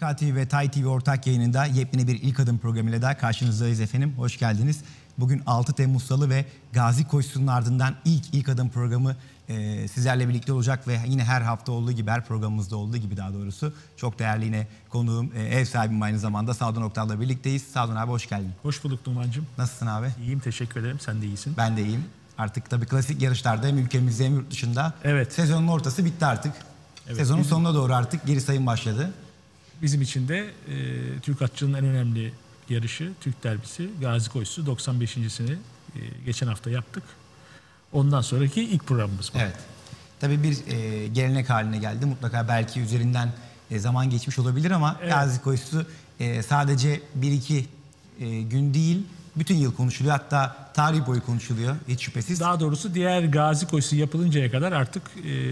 TCK TV ve Tay TV ortak yayınında yepyeni bir ilk adım programıyla da karşınızdayız efendim. Hoş geldiniz. Bugün 6 Temmuz Salı ve Gazi Koşusu'nun ardından ilk adım programı sizlerle birlikte olacak ve yine her hafta olduğu gibi, her programımızda olduğu gibi daha doğrusu çok değerli yine konuğum, ev sahibim aynı zamanda Sadun Oktal'la birlikteyiz. Sadun abi hoş geldin. Hoş bulduk Numan'cığım. Nasılsın abi? İyiyim, teşekkür ederim. Sen de iyisin. Ben de iyiyim. Artık tabii klasik yarışlarda hem ülkemizde hem yurt dışında sezonun ortası bitti artık. Evet, sezonun sonuna doğru artık geri sayım başladı. Bizim için de Türk atçılığının en önemli yarışı, Türk derbisi, Gazi Koşusu 95.sini geçen hafta yaptık. Ondan sonraki ilk programımız bu. Evet. Tabii bir gelenek haline geldi. Mutlaka belki üzerinden zaman geçmiş olabilir ama Gazi Koşusu sadece 1-2 gün değil, bütün yıl konuşuluyor. Hatta tarih boyu konuşuluyor hiç şüphesiz. Daha doğrusu diğer Gazi Koşusu yapılıncaya kadar artık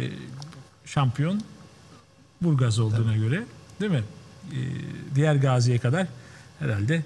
şampiyon Burgaz olduğuna göre, değil mi? Diğer Gazi'ye kadar herhalde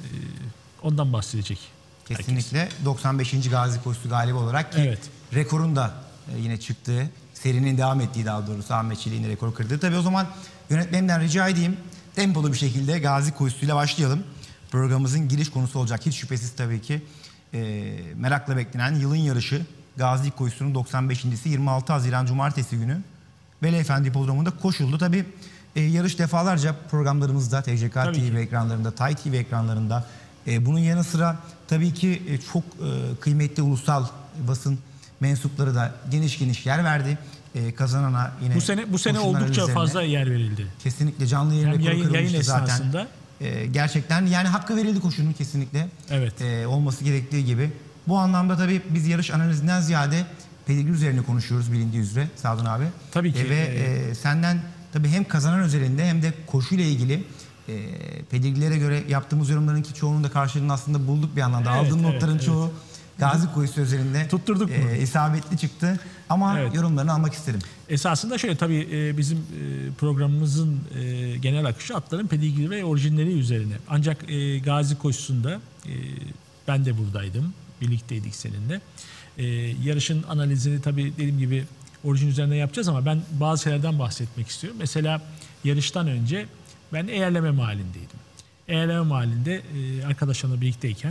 ondan bahsedecek. Kesinlikle herkes. 95. Gazi Koşusu galibi olarak ki rekorun da yine çıktığı, serinin devam ettiği daha doğrusu Ahmet Çelik'in rekoru kırdığı. Tabii o zaman yönetmenimden rica edeyim tempolu bir şekilde Gazi Koşusu'yla başlayalım. Programımızın giriş konusu olacak. Hiç şüphesiz tabii ki merakla beklenen yılın yarışı Gazi Koşusu'nun 95.si 26 Haziran Cumartesi günü Veliefendi Hipodromu'nda koşuldu. Tabii yarış defalarca programlarımızda, TCK TV ekranlarında, Tay TV ekranlarında. Bunun yanı sıra tabii ki çok kıymetli ulusal basın mensupları da geniş yer verdi. Kazanana yine bu sene oldukça üzerine fazla yer verildi. Kesinlikle canlı yayın esnasında. Gerçekten yani hakkı verildi koşunun kesinlikle. Evet. Olması gerektiği gibi. Bu anlamda tabii biz yarış analizinden ziyade pedigri üzerine konuşuyoruz bilindiği üzere Sadun abi. Tabii ki. Ve senden tabii hem kazanan özelinde hem de koşuyla ilgili pedigrilere göre yaptığımız yorumların ki çoğunun da karşılığını aslında bulduk bir anlamda. Aldığım notların çoğu Gazi Koşusu üzerinde tutturduk mu? İsabetli çıktı. Ama yorumlarını almak isterim. Esasında şöyle tabii bizim programımızın genel akışı atların pedigri ve orijinleri üzerine. Ancak Gazi Koşusu'nda ben de buradaydım. Birlikteydik seninle. Yarışın analizini tabii dediğim gibi orijin üzerine yapacağız ama ben bazı şeylerden bahsetmek istiyorum. Mesela yarıştan önce ben eğerleme mahallindeydim. Eğerleme mahallinde arkadaşlarla birlikteyken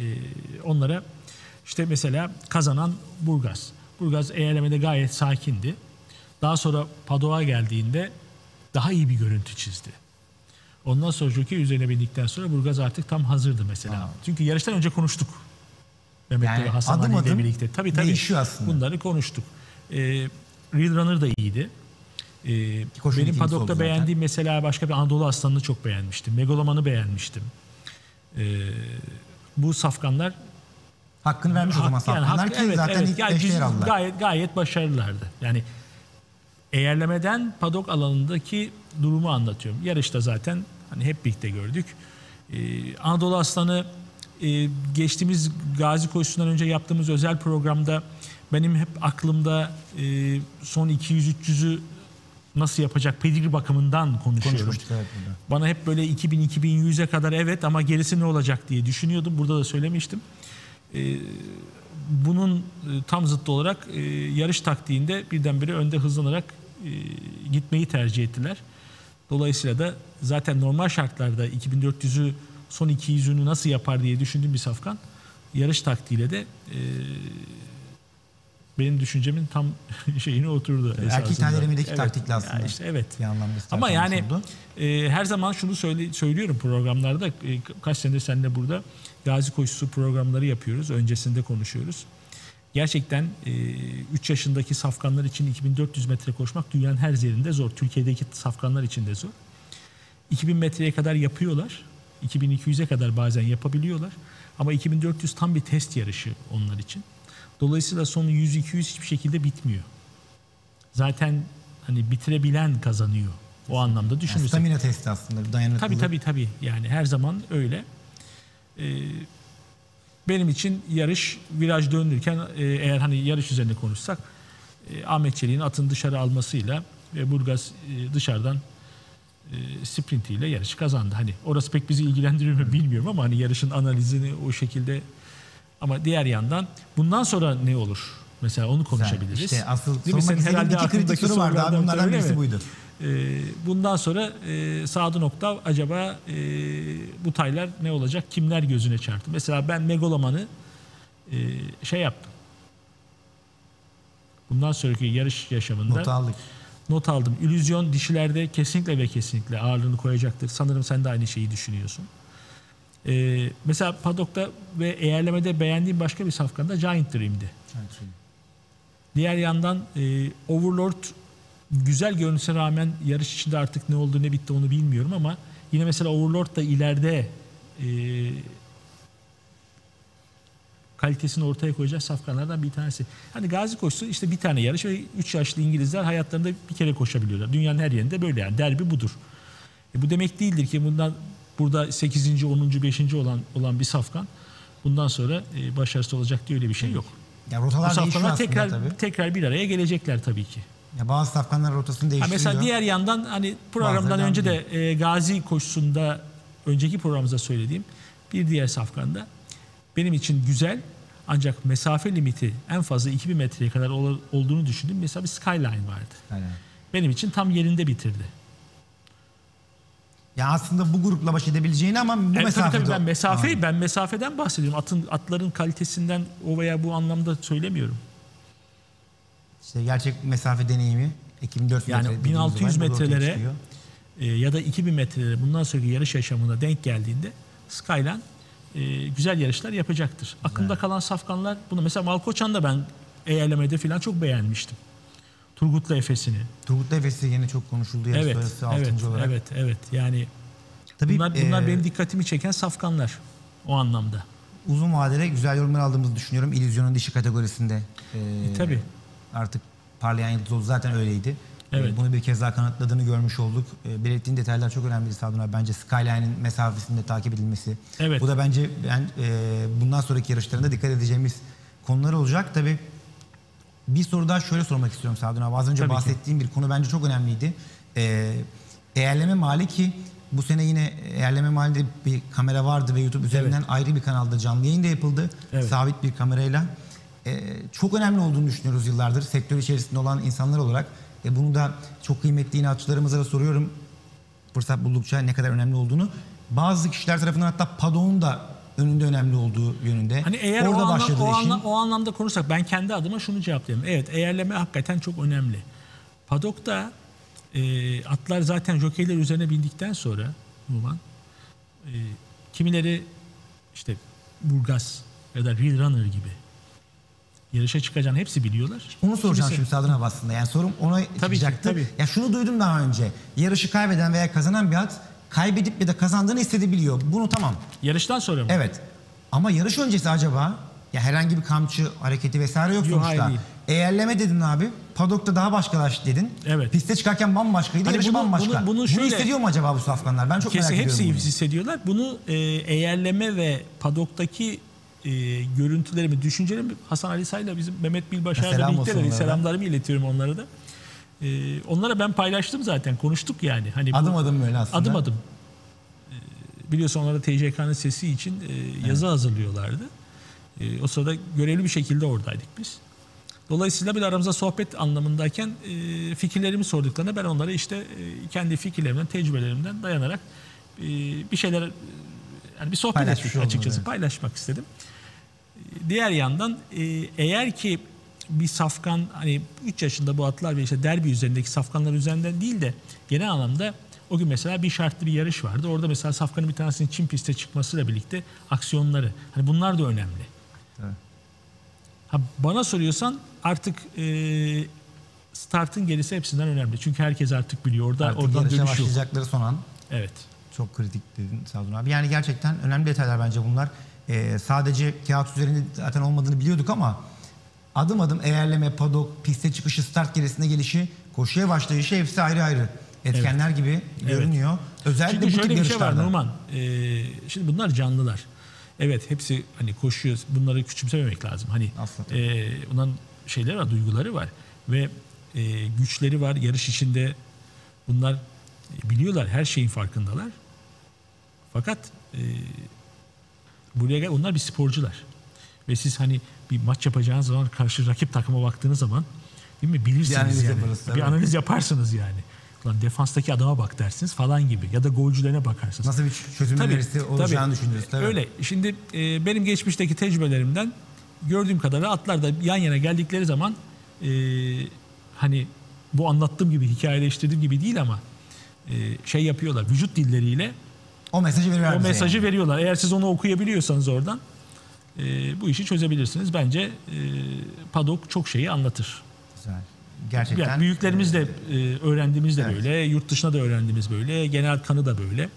onlara işte mesela kazanan Burgaz. Burgaz eğerlemede gayet sakindi. Daha sonra Padova geldiğinde daha iyi bir görüntü çizdi. Ondan sonra jockey üzerine bindikten sonra Burgaz artık tam hazırdı mesela. Çünkü yarıştan önce konuştuk. Mehmet ve Hasan Ali ile birlikte. Tabii değişiyor aslında. Bunları konuştuk. Real Runner da iyiydi. Benim padokta beğendiğim mesela başka bir Anadolu Aslanı'nı çok beğenmiştim. Megaloman'ı beğenmiştim. Bu safkanlar hakkını vermiş o zaman safkanlar ki zaten ilk 5'te yer aldılar. Gayet başarılılardı. Yani eğerlemeden padok alanındaki durumu anlatıyorum. Yarışta zaten hani hep birlikte gördük. Anadolu Aslanı geçtiğimiz Gazi Koşusu'ndan önce yaptığımız özel programda benim hep aklımda son 200-300'ü nasıl yapacak pedigri bakımından konuşuyorum. Bana hep böyle 2000-2100'e kadar ama gerisi ne olacak diye düşünüyordum. Burada da söylemiştim. Bunun tam zıttı olarak yarış taktiğinde birdenbire önde hızlanarak gitmeyi tercih ettiler. Dolayısıyla da zaten normal şartlarda 2400'ü son 200'ünü nasıl yapar diye düşündüğüm bir safkan yarış taktiğiyle de benim düşüncemin tam şeyine oturdu. Erkek tanelerindeki taktikle aslında. Yani işte ama yani her zaman şunu söylüyorum programlarda, kaç senedir seninle burada Gazi Koşusu programları yapıyoruz. Öncesinde konuşuyoruz. Gerçekten 3 yaşındaki safkanlar için 2400 metre koşmak dünyanın her yerinde zor. Türkiye'deki safkanlar için de zor. 2000 metreye kadar yapıyorlar. 2200'e kadar bazen yapabiliyorlar. Ama 2400 tam bir test yarışı onlar için. Dolayısıyla son 100-200 hiçbir şekilde bitmiyor. Zaten hani bitirebilen kazanıyor. O anlamda düşünürsek. Stamina testi aslında. Dayanıklılık. Tabii. Yani her zaman öyle. Benim için yarış viraj döndürürken eğer hani yarış üzerine konuşsak Ahmet Çelik'in atın dışarı almasıyla ve Burgaz dışarıdan sprintiyle yarışı kazandı. Hani orası pek bizi ilgilendiriyor mu bilmiyorum ama hani yarışın analizini o şekilde. Ama diğer yandan bundan sonra ne olur? Mesela onu konuşabiliriz. İşte asıl sormak istediğim iki kritik soru vardı abi. Bunlardan birisi buydu. Bundan sonra Sadun Oktav acaba bu taylar ne olacak? Kimler gözüne çarptı? Mesela ben Megaloman'ı şey yaptım. Bundan sonraki yarış yaşamında not aldım. İllüzyon dişilerde kesinlikle ve kesinlikle ağırlığını koyacaktır. Sanırım sen de aynı şeyi düşünüyorsun. Mesela padokta ve eğerlemede beğendiğim başka bir safkan da Giant Dream'di. Diğer yandan Overlord güzel görünüşe rağmen yarış içinde artık ne oldu ne bitti onu bilmiyorum ama yine mesela Overlord da ileride kalitesini ortaya koyacak safkanlardan bir tanesi. Hani Gazi koşusu işte bir tane yarış ve 3 yaşlı İngilizler hayatlarında bir kere koşabiliyorlar. Dünyanın her yerinde böyle yani. Derbi budur. Bu demek değildir ki burada 8. 10. 5. olan bir safkan bundan sonra başarısız olacak diye öyle bir şey yok. Ya rotalar safkanlar tekrar bir araya gelecekler tabii ki. Ya bazı safkanlar rotasını değiştiriyor. Mesela diğer yandan hani programdan önce de Gazi koşusunda önceki programımızda söylediğim bir diğer safkanda benim için güzel ancak mesafe limiti en fazla 2000 metreye kadar olduğunu düşündüm. Mesela bir Skyline vardı. Aynen. Benim için tam yerinde bitirdi. Ya aslında bu grupla baş edebileceğini ama bu mesafede... Tabii ben mesafeden bahsediyorum. Atların kalitesinden o veya bu anlamda söylemiyorum. İşte gerçek mesafe deneyimi 2400 yani metre 1600 metrelere ya da 2000 metrelere bundan sonraki yarış yaşamına denk geldiğinde Skyline güzel yarışlar yapacaktır. Güzel. Aklımda kalan safkanlar bunu mesela Malkoçan da ben eğerlemede falan çok beğenmiştim. Turgutlu Efes'ini. Turgutlu Efes'i yine çok konuşuldu yarış sonrası 6. olarak. Evet. Yani tabii, bunlar benim dikkatimi çeken safkanlar o anlamda. Uzun vadede güzel yorumlar aldığımızı düşünüyorum. İllüzyonun dişi kategorisinde. Tabii. Artık parlayan yıldız oldu. Zaten öyleydi. Evet. Bunu bir kez daha kanıtladığını görmüş olduk. Belirttiğin detaylar çok önemli Sadun abi. Bence Skyline'in mesafesinde takip edilmesi. Evet. Bu da bence bundan sonraki yarışlarında dikkat edeceğimiz konular olacak. Tabii bir soru daha şöyle sormak istiyorum Sadun abi. Az önce bahsettiğim bir konu bence çok önemliydi. Eğerleme mali ki bu sene yine eğerleme malinde bir kamera vardı ve YouTube üzerinden ayrı bir kanalda canlı yayın da yapıldı. Evet. Sabit bir kamerayla. Çok önemli olduğunu düşünüyoruz yıllardır sektör içerisinde olan insanlar olarak. Bunu da çok kıymetli inatçılarımıza da soruyorum fırsat buldukça ne kadar önemli olduğunu. Bazı kişiler tarafından hatta Padok'un da önünde önemli olduğu yönünde. Hani eğer o anlamda konuşsak ben kendi adıma şunu cevaplayayım. Evet, eğerleme hakikaten çok önemli. Padok'ta atlar zaten jokeyler üzerine bindikten sonra kimileri işte Burgaz ya da Real Runner gibi yarışa çıkacağını hepsi biliyorlar. Onu soracağım şimdi Sadun abi aslında. Yani sorum ona çıkacaktı. Tabii. Ya şunu duydum daha önce. Yarışı kaybeden veya kazanan bir at kaybedip ya da kazandığını hissedebiliyor. Bunu tamam. Yarıştan sonra mı? Evet. Ama yarış öncesi acaba ya herhangi bir kamçı hareketi vesaire yok sonuçta. Hayır, eğerleme dedin abi. Padok'ta daha başkalaş dedin. Evet. Piste çıkarken bambaşkaydı. Hani yarışı bambaşka. Bunu hissediyor mu acaba bu safkanlar? Ben çok merak ediyorum. Hepsi hissediyorlar. Bunu eğerleme ve Padok'taki görüntülerimi, düşüncelerimi Hasan Ali Say'la bizim Mehmet Bilbaşar'la birlikte selamlarımı iletiyorum onlara da. Onlara ben paylaştım zaten. Konuştuk yani. Hani adım adım böyle aslında. Adım. Biliyorsun onlara TCK'nın sesi için yazı hazırlıyorlardı. O sırada görevli bir şekilde oradaydık biz. Dolayısıyla bir aramızda sohbet anlamındayken fikirlerimi sorduklarında ben onlara işte kendi fikirlerimden, tecrübelerimden dayanarak bir şeyler yani bir sohbet ettik açıkçası. Paylaşmak istedim. Diğer yandan eğer ki bir safkan hani 3 yaşında bu atlar ve işte derbi üzerindeki safkanlar üzerinden değil de genel anlamda o gün mesela bir şartlı bir yarış vardı. Orada mesela safkanın bir tanesinin Çin piste çıkmasıyla birlikte aksiyonları. Hani bunlar da önemli. Evet. Bana soruyorsan artık startın gerisi hepsinden önemli. Çünkü herkes artık biliyor. Oradan dönüş yok. Başlayacakları son an. Evet. Çok kritik dedin Sadun abi. Yani gerçekten önemli detaylar bence bunlar. Sadece kağıt üzerinde zaten olmadığını biliyorduk ama adım adım eğerleme, padok, piste çıkışı, start gerisine gelişi, koşuya başlayışı hepsi ayrı ayrı etkenler gibi görünüyor. Özellikle şimdi bu tip yarışlarda. Şey var Numan. Şimdi bunlar canlılar. Evet hepsi hani koşuyor. Bunları küçümsememek lazım. Hani bunların şeyleri var, duyguları var ve güçleri var. Yarış içinde bunlar biliyorlar, her şeyin farkındalar. Fakat buraya gel, onlar bir sporcular. Ve siz hani bir maç yapacağınız zaman karşı rakip takıma baktığınız zaman değil mi bilirsiniz yani. Bir analiz yaparsınız yani. Ulan defanstaki adama bak dersiniz falan gibi. Ya da golcülerine bakarsınız. Nasıl bir çözüm önerisi olacağını düşünürüz. Tabii. Öyle. Şimdi benim geçmişteki tecrübelerimden gördüğüm kadarıyla atlar da yan yana geldikleri zaman hani bu anlattığım gibi, hikayeleştirdiğim gibi değil ama şey yapıyorlar. Vücut dilleriyle o mesajı veriyorlar. O mesajı veriyorlar. Eğer siz onu okuyabiliyorsanız oradan bu işi çözebilirsiniz. Bence Paddock çok şeyi anlatır. Güzel. Gerçekten. Yani büyüklerimiz de öğrendiğimiz de böyle, yurt dışına da öğrendiğimiz böyle, genel kanı da böyle.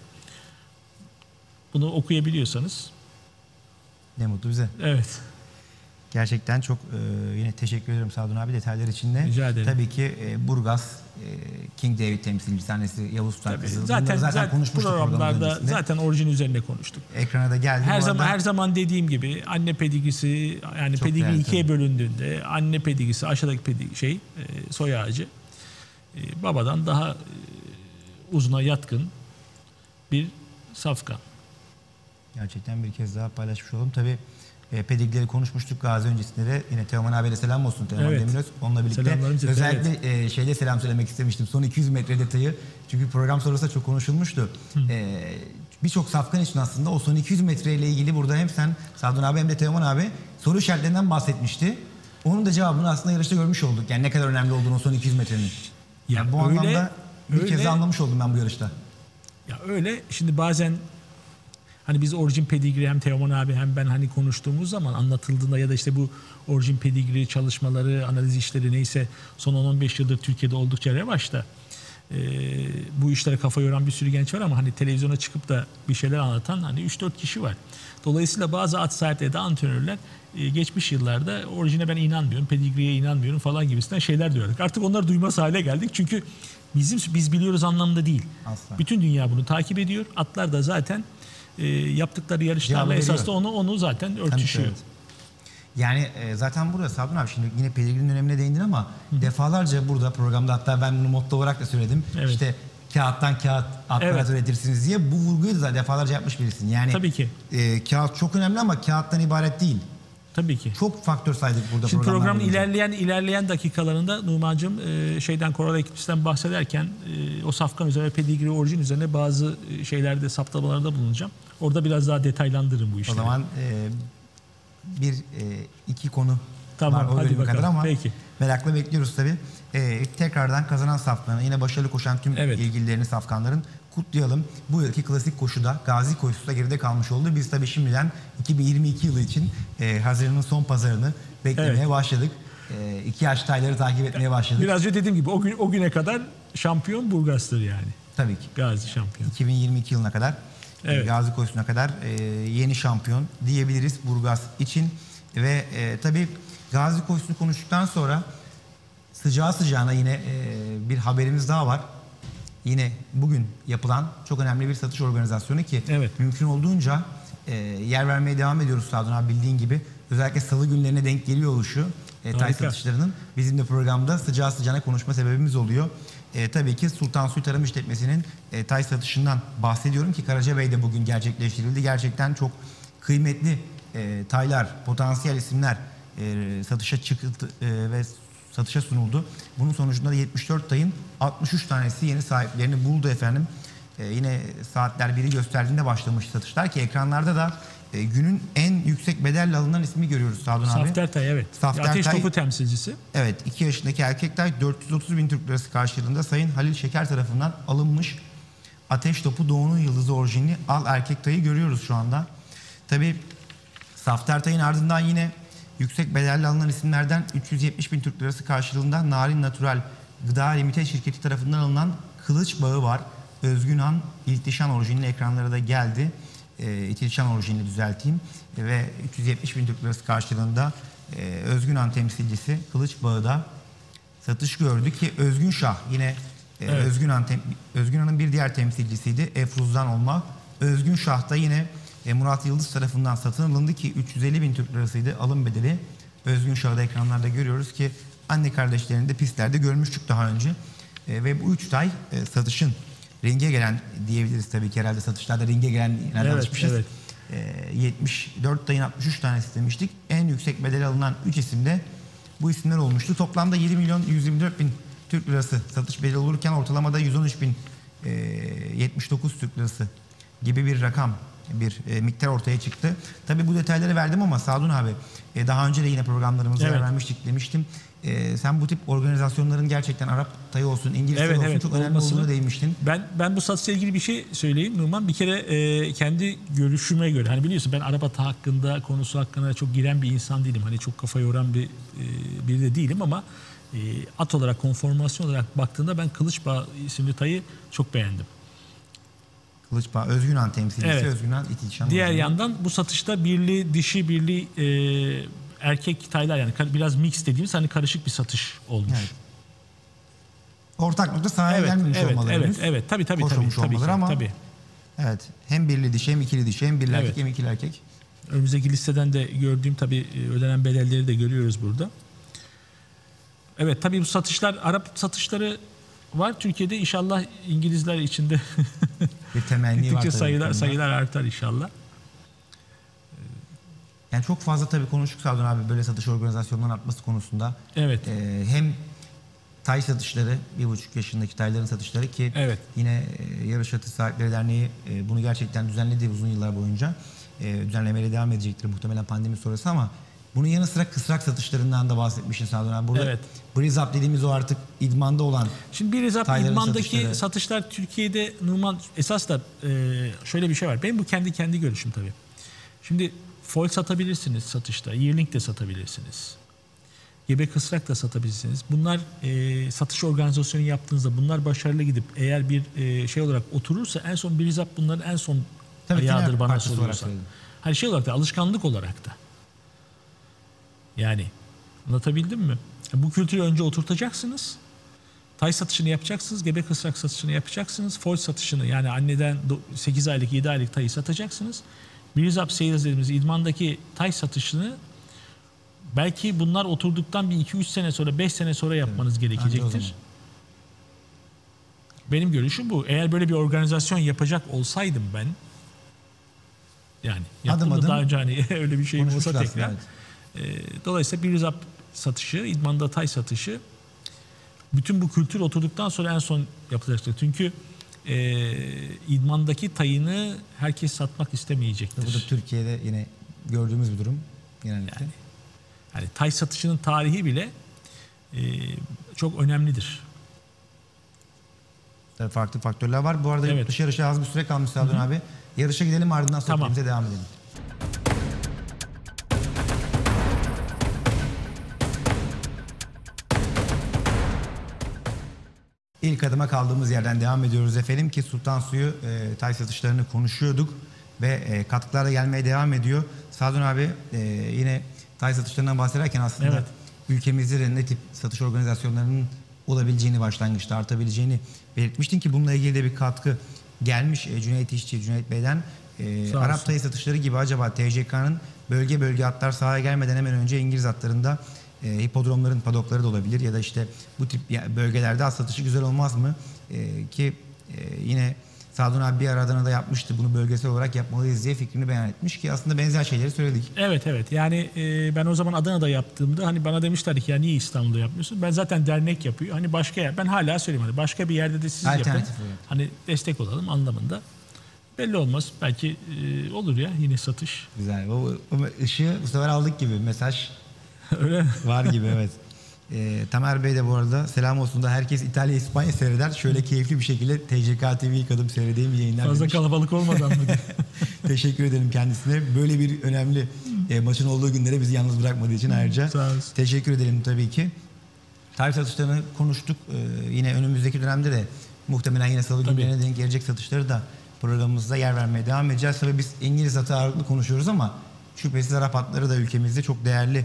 Bunu okuyabiliyorsanız. Ne mutlu bize. Evet. Gerçekten çok yine teşekkür ederim Sadun abi detaylar için de. Rica ederim. Tabii ki Burgaz, King David temsilcisi, annesi Yavuz Tarkızıl. Zaten konuşmuştuk programlarda zaten orijin üzerine konuştuk. Ekrana da geldi. Her zaman dediğim gibi anne pedigrisi, yani çok pedigri ikiye bölündüğünde anne pedigrisi aşağıdaki pedigri soy ağacı babadan daha uzuna yatkın bir safkan. Gerçekten bir kez daha paylaşmış olalım. Tabii pedigrileri konuşmuştuk Gazi öncesinde de. Yine Teoman abiyle selam olsun. Teoman Demiröz. Onunla birlikte özellikle şeyde selam söylemek istemiştim. Son 200 metre detayı. Çünkü program sonrasında çok konuşulmuştu. Birçok safkan için aslında o son 200 metreyle ilgili burada hem sen Sadun abi hem de Teoman abi soru işaretlerinden bahsetmişti. Onun da cevabını aslında yarışta görmüş olduk. Yani ne kadar önemli olduğunu o son 200 metrenin. Yani bu anlamda bir kez anlamış oldum ben bu yarışta. Ya öyle. Şimdi bazen hani biz orijin pedigri hem Teoman abi hem ben hani konuştuğumuz zaman anlatıldığında ya da işte bu orijin pedigri çalışmaları, analiz işleri neyse son 10-15 yıldır Türkiye'de oldukça revaçta. Bu işlere kafa yoran bir sürü genç var ama hani televizyona çıkıp da bir şeyler anlatan hani 3-4 kişi var. Dolayısıyla bazı at sahipleri de antrenörler geçmiş yıllarda orijine ben inanmıyorum, pedigriye inanmıyorum falan gibisinden şeyler diyorduk. Artık onları duymaz hale geldik çünkü biz biliyoruz anlamda değil. Asla. Bütün dünya bunu takip ediyor. Atlar da zaten yaptıkları yarışlarla esas da onu zaten örtüşüyor. Evet. Yani zaten burada Sadun abi şimdi yine pedigrinin önemine değindin ama defalarca burada programda hatta ben bunu motto olarak da söyledim. Evet. İşte kağıttan kağıt atlar üretirsiniz diye bu vurguyu da defalarca yapmış birisin. Yani tabii ki. Kağıt çok önemli ama kağıttan ibaret değil. Tabii ki. Çok faktör saydık burada. Şimdi programın ilerleyen dakikalarında Numan'cığım şeyden Koral Ekips'ten bahsederken o safkan üzerine, pedigri orijin üzerine bazı şeylerde, saptamalarda bulunacağım. Orada biraz daha detaylandırırım bu işleri. O zaman iki konu tamam, var o bölüme kadar ama peki. Merakla bekliyoruz tabii. Tekrardan kazanan safkanı, yine başarılı koşan tüm ilgililerini safkanların kutlayalım. Bu yılki klasik koşuda Gazi koşusu da geride kalmış oldu. Biz tabii şimdiden 2022 yılı için Haziran'ın son pazarını beklemeye başladık. 2 yaş tayları takip etmeye başladık. Biraz önce dediğim gibi o güne kadar şampiyon Burgaz'tır yani. Tabii ki. Gazi şampiyon. 2022 yılına kadar, Gazi koşusuna kadar yeni şampiyon diyebiliriz Burgaz için. Ve tabii Gazi koşusunu konuştuktan sonra sıcağı sıcağına yine bir haberimiz daha var. Yine bugün yapılan çok önemli bir satış organizasyonu ki mümkün olduğunca yer vermeye devam ediyoruz Sadun abi bildiğin gibi. Özellikle salı günlerine denk geliyor oluşu tay satışlarının bizim de programda sıcağı sıcağına konuşma sebebimiz oluyor. Tabii ki Sultan Suyu Tarım İşletmesi'nin tay satışından bahsediyorum ki Karacabey'de bugün gerçekleştirildi. Gerçekten çok kıymetli taylar, potansiyel isimler satışa çıktı ve satışa sunuldu. Bunun sonucunda da 74 tayın 63 tanesi yeni sahiplerini buldu efendim. Yine saatler 1'i gösterdiğinde başlamış satışlar ki ekranlarda da günün en yüksek bedelle alınan ismi görüyoruz Sadun abi. Safter Tay, evet. Ateş Topu temsilcisi. Evet, 2 yaşındaki erkek tay 430 bin Türk lirası karşılığında Sayın Halil Şeker tarafından alınmış. Ateş Topu Doğu'nun yıldızı orijinli al erkek tayı görüyoruz şu anda. Tabii Safter Tay'ın ardından yine yüksek bedelli alınan isimlerden 370 bin Türk lirası karşılığında Narin Natural Gıda Limite şirketi tarafından alınan Kılıç Bağı var. Özgünhan İltişan orijinli ekranlara da geldi. İltişan orijinli düzelteyim. Ve 370 bin Türk lirası karşılığında Özgünhan temsilcisi Kılıç Bağı da satış gördü ki Özgün Şah yine Özgünhan'ın bir diğer temsilcisiydi. Efruz'dan olma. Özgün Şah da yine Murat Yıldız tarafından satın alındı ki 350 bin Türk lirasıydı alım bedeli. Özgün Şah'ı da ekranlarda görüyoruz ki anne kardeşlerini de pistlerde görmüştük daha önce. Ve bu 3 tay satışın ringe gelen diyebiliriz tabii ki herhalde satışlarda ringe gelen alışmışız. 74 tayın 63 tanesi demiştik. En yüksek bedeli alınan 3 isim de bu isimler olmuştu. Toplamda 7 milyon 124 bin Türk lirası satış bedeli olurken ortalamada 113.079 Türk lirası gibi bir rakam, bir miktar ortaya çıktı. Tabii bu detayları verdim ama Sadun abi daha önce de yine programlarımızda yer vermiştik, demiştim. Sen bu tip organizasyonların gerçekten Arap tayı olsun, İngiliz tayı olsun çok önemli olduğunu değinmiştin. Ben bu satışla ilgili bir şey söyleyeyim Numan. Bir kere kendi görüşüme göre, hani biliyorsun ben Arap atı hakkında, konusu hakkında çok giren bir insan değilim. Hani çok kafa yoran biri de değilim ama at olarak, konformasyon olarak baktığında ben Kılıçbağ isimli tayı çok beğendim. Kılıçbağ, Özgünan temsilcisi, evet. Özgünan İtilişan. Diğer yandan bu satışta birli, dişi, birli erkek taylar, yani biraz mix dediğimiz hani karışık bir satış olmuş. Evet. Ortak nokta sahaya gelmemiş olmaları. Evet. Tabii. Tabii. Evet. Hem birli dişi, hem ikili dişi, hem birli erkek, hem ikili erkek. Önümüzdeki listeden de gördüğüm tabii ödenen bedelleri de görüyoruz burada. Evet, tabii bu satışlar, Arap satışları var Türkiye'de. İnşallah İngilizler içinde bir temenni var. Sayılar artar inşallah. Yani çok fazla tabii konuştuk Sadun abi böyle satış organizasyonlarının artması konusunda. Evet. Hem tay satışları, 1,5 yaşındaki tayların satışları ki yine Yarış Atı Sahipleri Derneği bunu gerçekten düzenledi uzun yıllar boyunca. Düzenlemeye devam edecektir muhtemelen pandemi sonrası ama bunun yanı sıra kısrak satışlarından da bahsetmişsin Sadun abi. Burada Brizap dediğimiz o artık idmanda olan. Şimdi Brizap idmandaki satışlar Türkiye'de Numan esas da şöyle bir şey var. Benim bu kendi görüşüm tabii. Şimdi foil satabilirsiniz satışta, yearling de satabilirsiniz. Gebe kısrak da satabilirsiniz. Bunlar satış organizasyonu yaptığınızda bunlar başarılı gidip eğer bir şey olarak oturursa en son Brizap bunların en son ayağıdır bana soruyorsa. Hani şey olarak da, alışkanlık olarak da. Yani anlatabildim mi? Bu kültürü önce oturtacaksınız. Tay satışını yapacaksınız. Gebe kısrak satışını yapacaksınız. Foil satışını, yani anneden 8 aylık 7 aylık tayı satacaksınız. Brizap sales dediğimiz idmandaki tay satışını belki bunlar oturduktan bir 2-3 sene sonra, 5 sene sonra yapmanız gerekecektir. Benim görüşüm bu. Eğer böyle bir organizasyon yapacak olsaydım ben, yani yaptığımda daha önce hani öyle bir şeyim olsa tekrar. Dolayısıyla Brizap satışı, idmanda tay satışı, bütün bu kültür oturduktan sonra en son yapılacaktır. Çünkü idmandaki tayını herkes satmak istemeyecektir. Bu da Türkiye'de yine gördüğümüz bir durum genellikle. Yani tay satışının tarihi bile çok önemlidir. Tabii farklı faktörler var. Bu arada yurt dışı yarışa az bir süre kalmış Sadun abi. Yarışa gidelim, ardından sohbetimize devam edelim. İlk adıma kaldığımız yerden devam ediyoruz efendim ki Sultan Suyu tay satışlarını konuşuyorduk ve katkılar da gelmeye devam ediyor. Sadun abi yine tay satışlarından bahsederken aslında ülkemizde ne tip satış organizasyonlarının olabileceğini, başlangıçta artabileceğini belirtmiştin ki bununla ilgili de bir katkı gelmiş Cüneyt İşçi, Cüneyt Bey'den. Arap tayı satışları gibi acaba TCK'nın bölge bölge atlar sahaya gelmeden hemen önce İngiliz atlarında hipodromların padokları da olabilir ya da işte bu tip bölgelerde at satışı güzel olmaz mı? Ki yine Sadun abi bir ara Adana'da yapmıştı, bunu bölgesel olarak yapmalıyız diye fikrini beyan etmiş ki aslında benzer şeyleri söyledik. Evet yani ben o zaman Adana'da yaptığımda hani bana demişlerdi ki ya niye İstanbul'da yapmıyorsun? Ben zaten dernek yapıyor. Hani başka yer, ben hala söyleyeyim hani başka bir yerde de siz yapın. Hani destek olalım anlamında. Belli olmaz. Belki olur ya yine satış. Güzel. O ışığı bu sefer aldık gibi mesaj. Öyle var gibi evet. Tamer Bey de bu arada selam olsun da herkes İtalya, İspanya seyreder. Şöyle keyifli bir şekilde TCK TV ilk adım seyredeyim yayınlar fazla demiş. Kalabalık olmadan mı? Teşekkür ederim kendisine. Böyle bir önemli maçın olduğu günlere bizi yalnız bırakmadığı için ayrıca teşekkür ederim tabii ki. Tarih satışlarını konuştuk. Yine önümüzdeki dönemde de muhtemelen yine salı günlerine denk gelecek satışları da programımızda yer vermeye devam edeceğiz. Tabii biz İngiliz atı ağırlıklı konuşuyoruz ama şüphesiz Arap atları da ülkemizde çok değerli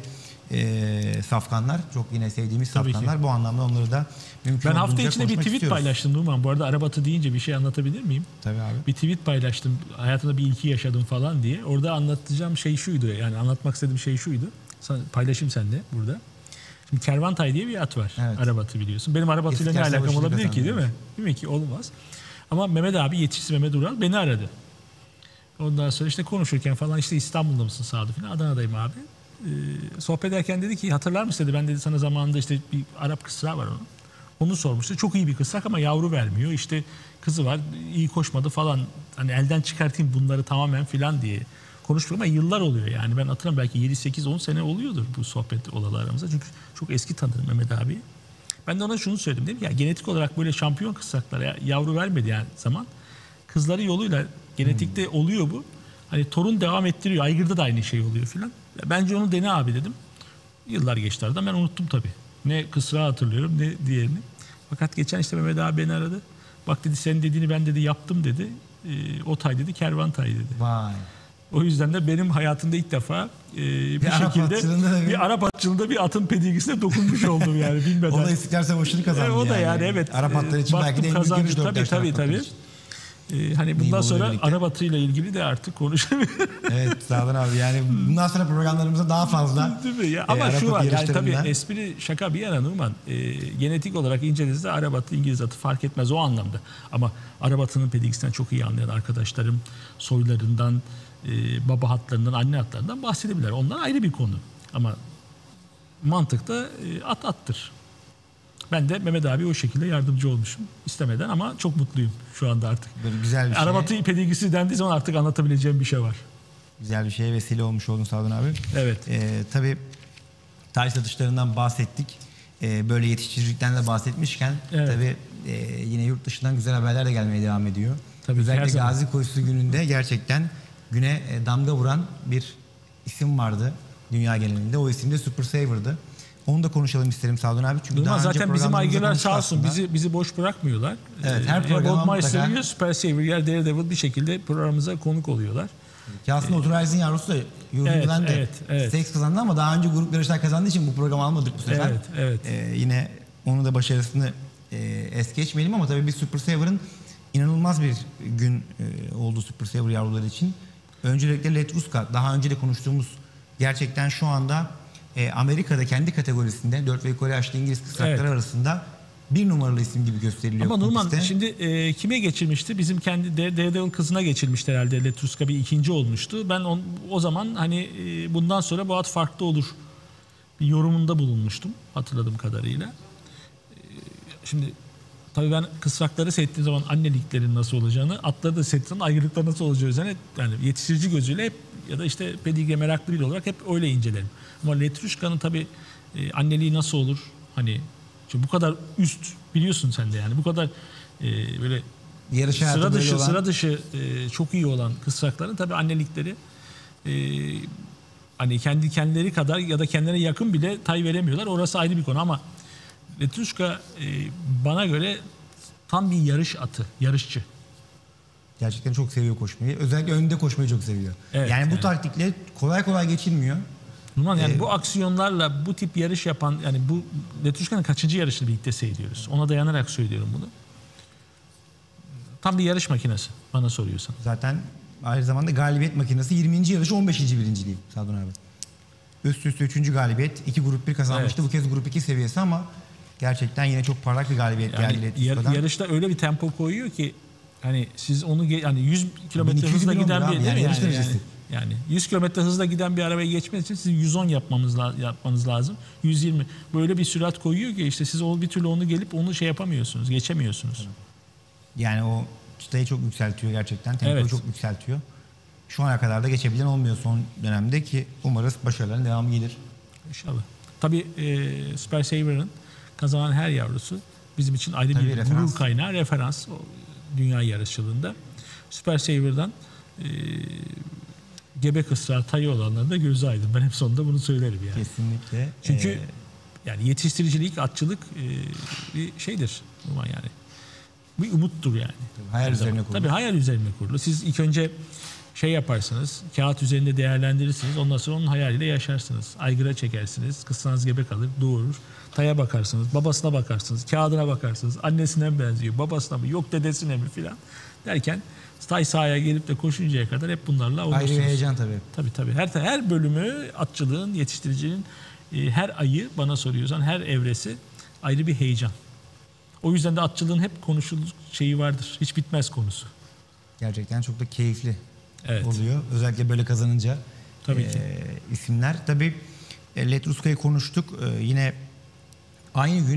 safkanlar. Çok yine sevdiğimiz safkanlar. Bu anlamda onları da mümkün olduğunca konuşmak istiyoruz. Ben hafta içinde bir tweet paylaştım Numan. Bu arada Arap atı deyince bir şey anlatabilir miyim? Tabii abi. Bir tweet paylaştım. Hayatımda bir ilki yaşadım falan diye. Orada anlatacağım şey şuydu. Yani anlatmak istediğim şey şuydu. Paylaşayım seninle burada. Şimdi Kervantay diye bir at var. Evet. Arap atı biliyorsun. Benim Arap atıyla ne alakam olabilir ki değil mi? Değil mi ki? Olmaz. Ama Mehmet abi, yetişçisi Mehmet Ural beni aradı. Ondan sonra işte konuşurken falan işte İstanbul'da mısın Sadı falan. Adana'dayım abi. Sohbet ederken dedi ki hatırlar mısın dedi. Ben dedi sana zamanında işte bir Arap kısrağı var onun. Onu sormuştu. Çok iyi bir kısrak ama yavru vermiyor. İşte kızı var, iyi koşmadı falan. Hani elden çıkartayım bunları tamamen filan diye konuşmuyorum ama yıllar oluyor yani. Ben hatırlamıyorum, belki 7, 8, 10 sene oluyordur bu sohbet olalı aramızda. Çünkü çok eski tanırım Mehmet abi. Ben de ona şunu söyledim, dedim ya genetik olarak böyle şampiyon kısraklara yavru vermedi yani zaman. Kızları yoluyla genetikte oluyor bu. Hani torun devam ettiriyor. Aygır'da da aynı şey oluyor filan. Bence onu dene abi dedim. Yıllar geçti aradan, ben unuttum tabii. Ne kısrağı hatırlıyorum ne diğerini. Fakat geçen işte Mehmet abi beni aradı. Bak dedi, senin dediğini ben dedi yaptım dedi. O tay dedi, kervantay dedi. Vay. O yüzden de benim hayatımda ilk defa bir şekilde bir Arap atçılığında bir atın pedigrisine dokunmuş oldum yani bilmeden. O da İstiklal Savaşı'nı kazandı o da yani evet. Arap atları için belki de en büyük görüş 4 yaş Arap atları için. Hani bundan sonra Arap atıyla ilgili de artık konuşabilirim. Evet Sağdan abi, yani bundan sonra programlarımızda daha fazla. Değil mi? Ya, ama şu var yani tabii espri şaka bir yana Numan. Genetik olarak incelediğinizde Arap atı İngiliz atı fark etmez o anlamda. Ama Arap atının pedigrisinden çok iyi anlayan arkadaşlarım soylarından, baba hatlarından, anne hatlarından bahsedebilirler. Onlar ayrı bir konu. Ama mantıkta at attır. Ben de Mehmet abi o şekilde yardımcı olmuşum istemeden ama çok mutluyum şu anda artık. Böyle güzel bir şey. Arap atı pedigrisi dendiği zaman artık anlatabileceğim bir şey var. Güzel bir şeye vesile olmuş oldun Sağdan abi. Evet. Tabii tarih satışlarından bahsettik. Böyle yetiştiricilikten de bahsetmişken tabii yine yurt dışından güzel haberler de gelmeye devam ediyor. Tabii özellikle Gazi Koşusu gününde gerçekten güne damga vuran bir isim vardı dünya genelinde. O isim de Super Saver'dı. Onu da konuşalım isterim Sağdan abi. Çünkü daha zaten bizim aygırlar sağ olsun bizi boş bırakmıyorlar. Evet, her programa mutlaka. Super Saver yer Daredevil bir şekilde programımıza konuk oluyorlar. Ki aslında Oturayz'in yavrusu da Eurovision'dan seks kazandı ama daha önce grup yarışlar kazandığı için bu programı almadık bu sefer. Evet. Yine onun da başarısını es geçmeyelim ama tabii bir Super Saver'ın inanılmaz bir gün oldu Super Saver yavruları için. Öncelikle Letruska, daha önce de konuştuğumuz, gerçekten şu anda Amerika'da kendi kategorisinde 4 ve yukarı yaşlı İngiliz kısrakları arasında bir numaralı isim gibi gösteriliyor. Ama Numan şimdi kime geçirmişti? Bizim kendi Daredevil kızına geçirmişti herhalde. Letruska bir ikinci olmuştu. Ben o zaman hani bundan sonra bu at farklı olur bir yorumunda bulunmuştum hatırladığım kadarıyla. Şimdi tabii ben kısrakları seyrettiğim zaman anneliklerin nasıl olacağını, atları da seyrettiğim zaman ayrılıklar nasıl olacağı üzerine yani yetiştirici gözüyle hep ya da işte pedigre meraklı biri olarak hep öyle incelerim. Ama Letruşka'nın tabii anneliği nasıl olur? Hani bu kadar üst biliyorsun sen de yani bu kadar böyle sıra dışı çok iyi olan kısrakların tabii annelikleri hani kendileri kadar ya da kendilerine yakın bile tay veremiyorlar. Orası ayrı bir konu ama Letruşka bana göre tam bir yarış atı, yarışçı. Gerçekten çok seviyor koşmayı. Özellikle önde koşmayı çok seviyor. Evet, yani bu taktikle kolay kolay geçilmiyor. Numan yani bu aksiyonlarla bu tip yarış yapan, yani bu Letruşka'nın kaçıncı yarışını birlikte seyrediyoruz. Ona dayanarak söylüyorum bunu. Tam bir yarış makinesi bana soruyorsan. Zaten aynı zamanda galibiyet makinesi, 20. yarışı 15. birinciliği Sadun abi. Üst üste 3. galibiyet. 2 grup 1 kazanmıştı. Bu kez grup 2 seviyesi ama gerçekten yine çok parlak bir galibiyet yani geldi. Yarışta öyle bir tempo koyuyor ki hani siz onu yani 100 kilometre hızla giden bir yani 100 kilometre hızla giden bir arabayı geçmeniz için siz 110 yapmanız lazım. 120. Böyle bir sürat koyuyor ki işte siz bir türlü onu gelip onu yapamıyorsunuz, geçemiyorsunuz. Yani o çıtayı çok yükseltiyor gerçekten. Tempoyu çok yükseltiyor. Şu ana kadar da geçebilen olmuyor son dönemde ki umarız başarıların devamı gelir. İnşallah. Tabii Super Saver'ın kazanan her yavrusu bizim için ayrı bir gurur kaynağı, referans dünya yarışçılığında. Super Saver'dan gebe kısrağı tayı olanların da gözü aydın. Ben hep sonunda bunu söylerim yani. Kesinlikle. Çünkü yani yetiştiricilik, atçılık bir şeydir. Yani bir umuttur yani. Hayal üzerine kurulu. Tabii hayal üzerine kurulu. Siz ilk önce yaparsınız, kağıt üzerinde değerlendirirsiniz. Ondan sonra onun hayaliyle yaşarsınız. Aygıra çekersiniz, kısranız gebe kalır, doğurur. Taya bakarsınız, babasına bakarsınız, kağıdına bakarsınız. Annesine mi benziyor, babasına mı, yok dedesine mi filan derken tay sahaya gelip de koşuncaya kadar hep bunlarla olursunuz. Ayrı bir heyecan tabii. Tabii. Her bölümü atçılığın, yetiştiricinin her ayı bana soruyorsan her evresi ayrı bir heyecan. O yüzden de atçılığın hep konuşulur şeyi vardır. Hiç bitmez konusu. Gerçekten çok da keyifli oluyor. Özellikle böyle kazanınca tabii ki. İsimler. Tabii Letruska'yı konuştuk. Yine aynı gün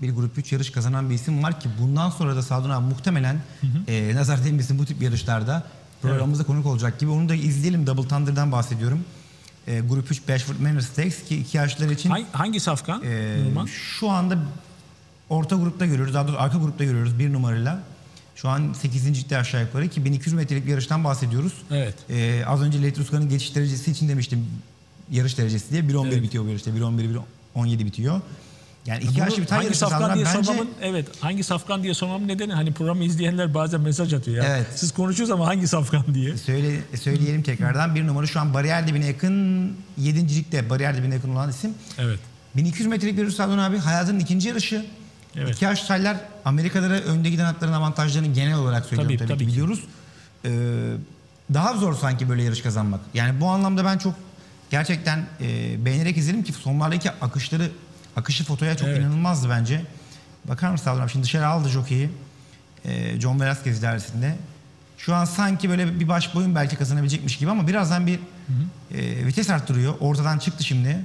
bir Grup 3 yarış kazanan bir isim var ki bundan sonra da Sadun abi muhtemelen nazar değmesin bu tip yarışlarda programımıza konuk olacak gibi. Onu da izleyelim. Double Thunder'dan bahsediyorum. Grup 3 Bashford Manor Stakes ki 2 yaşlılar için. Hangi safkan? Şu anda orta grupta görüyoruz. Daha doğrusu arka grupta görüyoruz 1 numarayla. Şu an 8. aşağı yukarı ki 1200 metrelik bir yarıştan bahsediyoruz. Evet. Az önce Late Ruska'nın geçiş derecesi için demiştim. Yarış derecesi diye 1.11 bitiyor bu yarışta. 1.11 bitiyor. Yani 2 yaşlı bir tane yarış safkan diye bence... sormamın, evet, hangi safkan diye sormamın nedeni hani programı izleyenler bazen mesaj atıyor ya. Evet. Siz konuşuyoruz ama hangi safkan diye. Söyleyelim tekrardan. 1 numara şu an bariyer dibine yakın, 7.likte bariyer dibine yakın olan isim. Evet. 1200 metrelik bir yarış Sadun abi. Hayatının ikinci yarışı. Evet. 2 yaşlılar Amerika'da önde giden atların avantajlarını genel olarak söylüyorum tabii ki biliyoruz. Daha zor sanki böyle yarış kazanmak. Yani bu anlamda ben çok gerçekten beğenerek izledim ki sonlardaki akışı fotoya çok inanılmazdı bence. Bakar mısın Sadun abi? Şimdi dışarı aldı jokeyi. John Velasquez idaresinde. Şu an sanki böyle bir baş boyun belki kazanabilecekmiş gibi ama birazdan bir vites arttırıyor. Ortadan çıktı şimdi.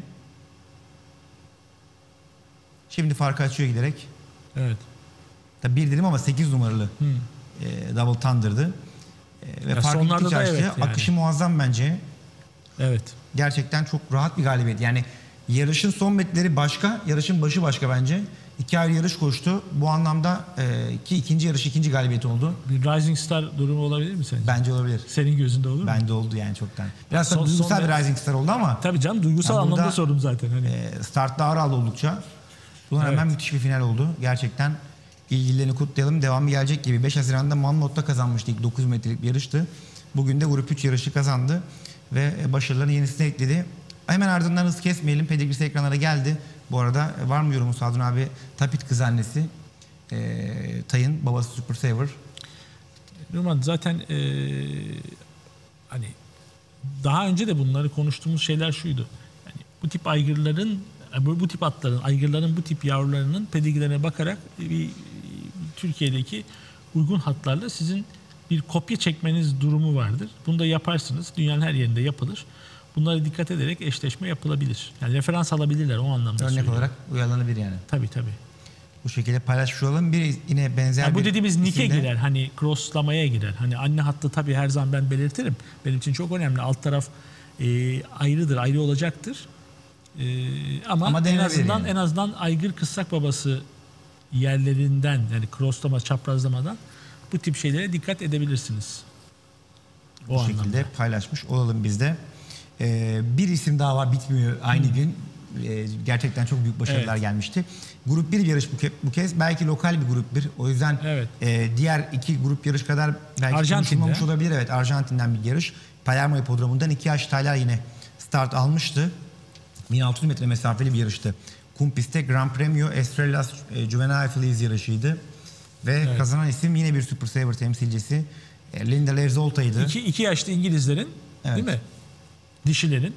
Şimdi farkı açıyor giderek. Evet. Tabii bir dedim ama 8 numaralı Double Thunder'dı. Ve farkı gittikçe açtı. Evet yani. Akışı muazzam bence. Evet. Gerçekten çok rahat bir galibiyet. Yani yarışın son metreleri başka, yarışın başı başka bence. 2 ayrı yarış koştu. Bu anlamda ki ikinci yarış ikinci galibiyet oldu. Bir Rising Star durumu olabilir mi sence? Bence olabilir. Senin gözünde olur mu? Bende oldu yani çoktan. Biraz duygusal bir Rising Star oldu ama. Tabii canım duygusal yani anlamda sordum zaten. Hani. Startta ağır aldı oldukça. Buna hemen müthiş bir final oldu. Gerçekten ilgilerini kutlayalım. Devamı gelecek gibi. 5 Haziran'da Mannott'ta kazanmıştı. 9 metrelik bir yarıştı. Bugün de Grup 3 yarışı kazandı. Ve başarılarını yenisine ekledi. Hemen ardından hız kesmeyelim. Pedigrisi ekranlara geldi. Bu arada var mı yorumu Sadun abi? Tapit kız annesi. Tay'ın babası Super Saver. Numan zaten hani daha önce de bunları konuştuğumuz şeyler şuydu. Yani bu tip aygırların, bu tip atların, aygırların bu tip yavrularının pedigrilerine bakarak bir Türkiye'deki uygun hatlarla sizin bir kopya çekmeniz durumu vardır. Bunu da yaparsınız. Dünyanın her yerinde yapılır. Bunlara dikkat ederek eşleşme yapılabilir. Yani referans alabilirler o anlamda. Örnek olarak uyarlanabilir yani. Tabii. Bu şekilde paylaşmış olalım. Bir yine benzer yani bu dediğimiz nick'e girer. Hani crosslamaya girer. Hani anne hattı tabii her zaman ben belirtirim. Benim için çok önemli. Alt taraf ayrıdır, ayrı olacaktır. Ama en azından aygır kısrak babası yerlerinden yani crosslama, çaprazlamadan bu tip şeylere dikkat edebilirsiniz. Bu şekilde paylaşmış olalım biz de. Bir isim daha var, bitmiyor aynı gün. Gerçekten çok büyük başarılar gelmişti. Grup 1 yarış bu kez. Belki lokal bir grup 1. O yüzden diğer 2 grup yarış kadar belki konuşulmamış olabilir. Evet, Arjantin'den bir yarış. Palermo Hipodromu'ndan 2 yaş Taylar yine start almıştı. 1600 metre mesafeli bir yarıştı. Kum pistte Gran Premio Estrellas Juvenile Feliz yarışıydı. Ve kazanan isim yine bir Super Saver temsilcisi. Linda Levzolta'ydı. 2 yaşlı İngilizlerin değil mi? Dişilerin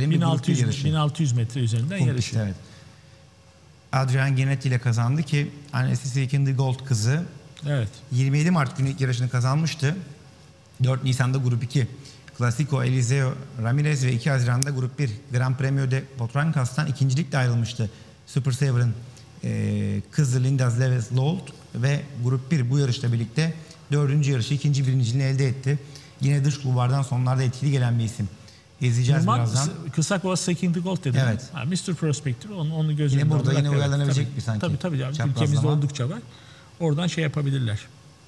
1600 metre üzerinden yarışı. Evet. Adrian Genetti ile kazandı ki annesi Silken the Gold kızı. Evet. 27 Mart günü ilk yarışını kazanmıştı. 4 Nisan'da Grup 2 Clasico Eliseo Ramirez ve 2 Haziran'da Grup 1 Gran Premio de Potrancas'tan ikincilikle ayrılmıştı. Super Saver'ın kızı Linda Levzlold ve Grup 1 bu yarışla birlikte 4. yarışı ikinci birinciliğini elde etti. Yine dış kulvardan sonlarda etkili gelen bir isim. İzleyeceğiz birazdan. Kısak o Seeking the Gold dedi. Evet. Mr. Prospector onu göz önünde yine burada yine uyarlanabilecek bir sanki. Tabii. Ülkemizde oldukça var. Oradan yapabilirler.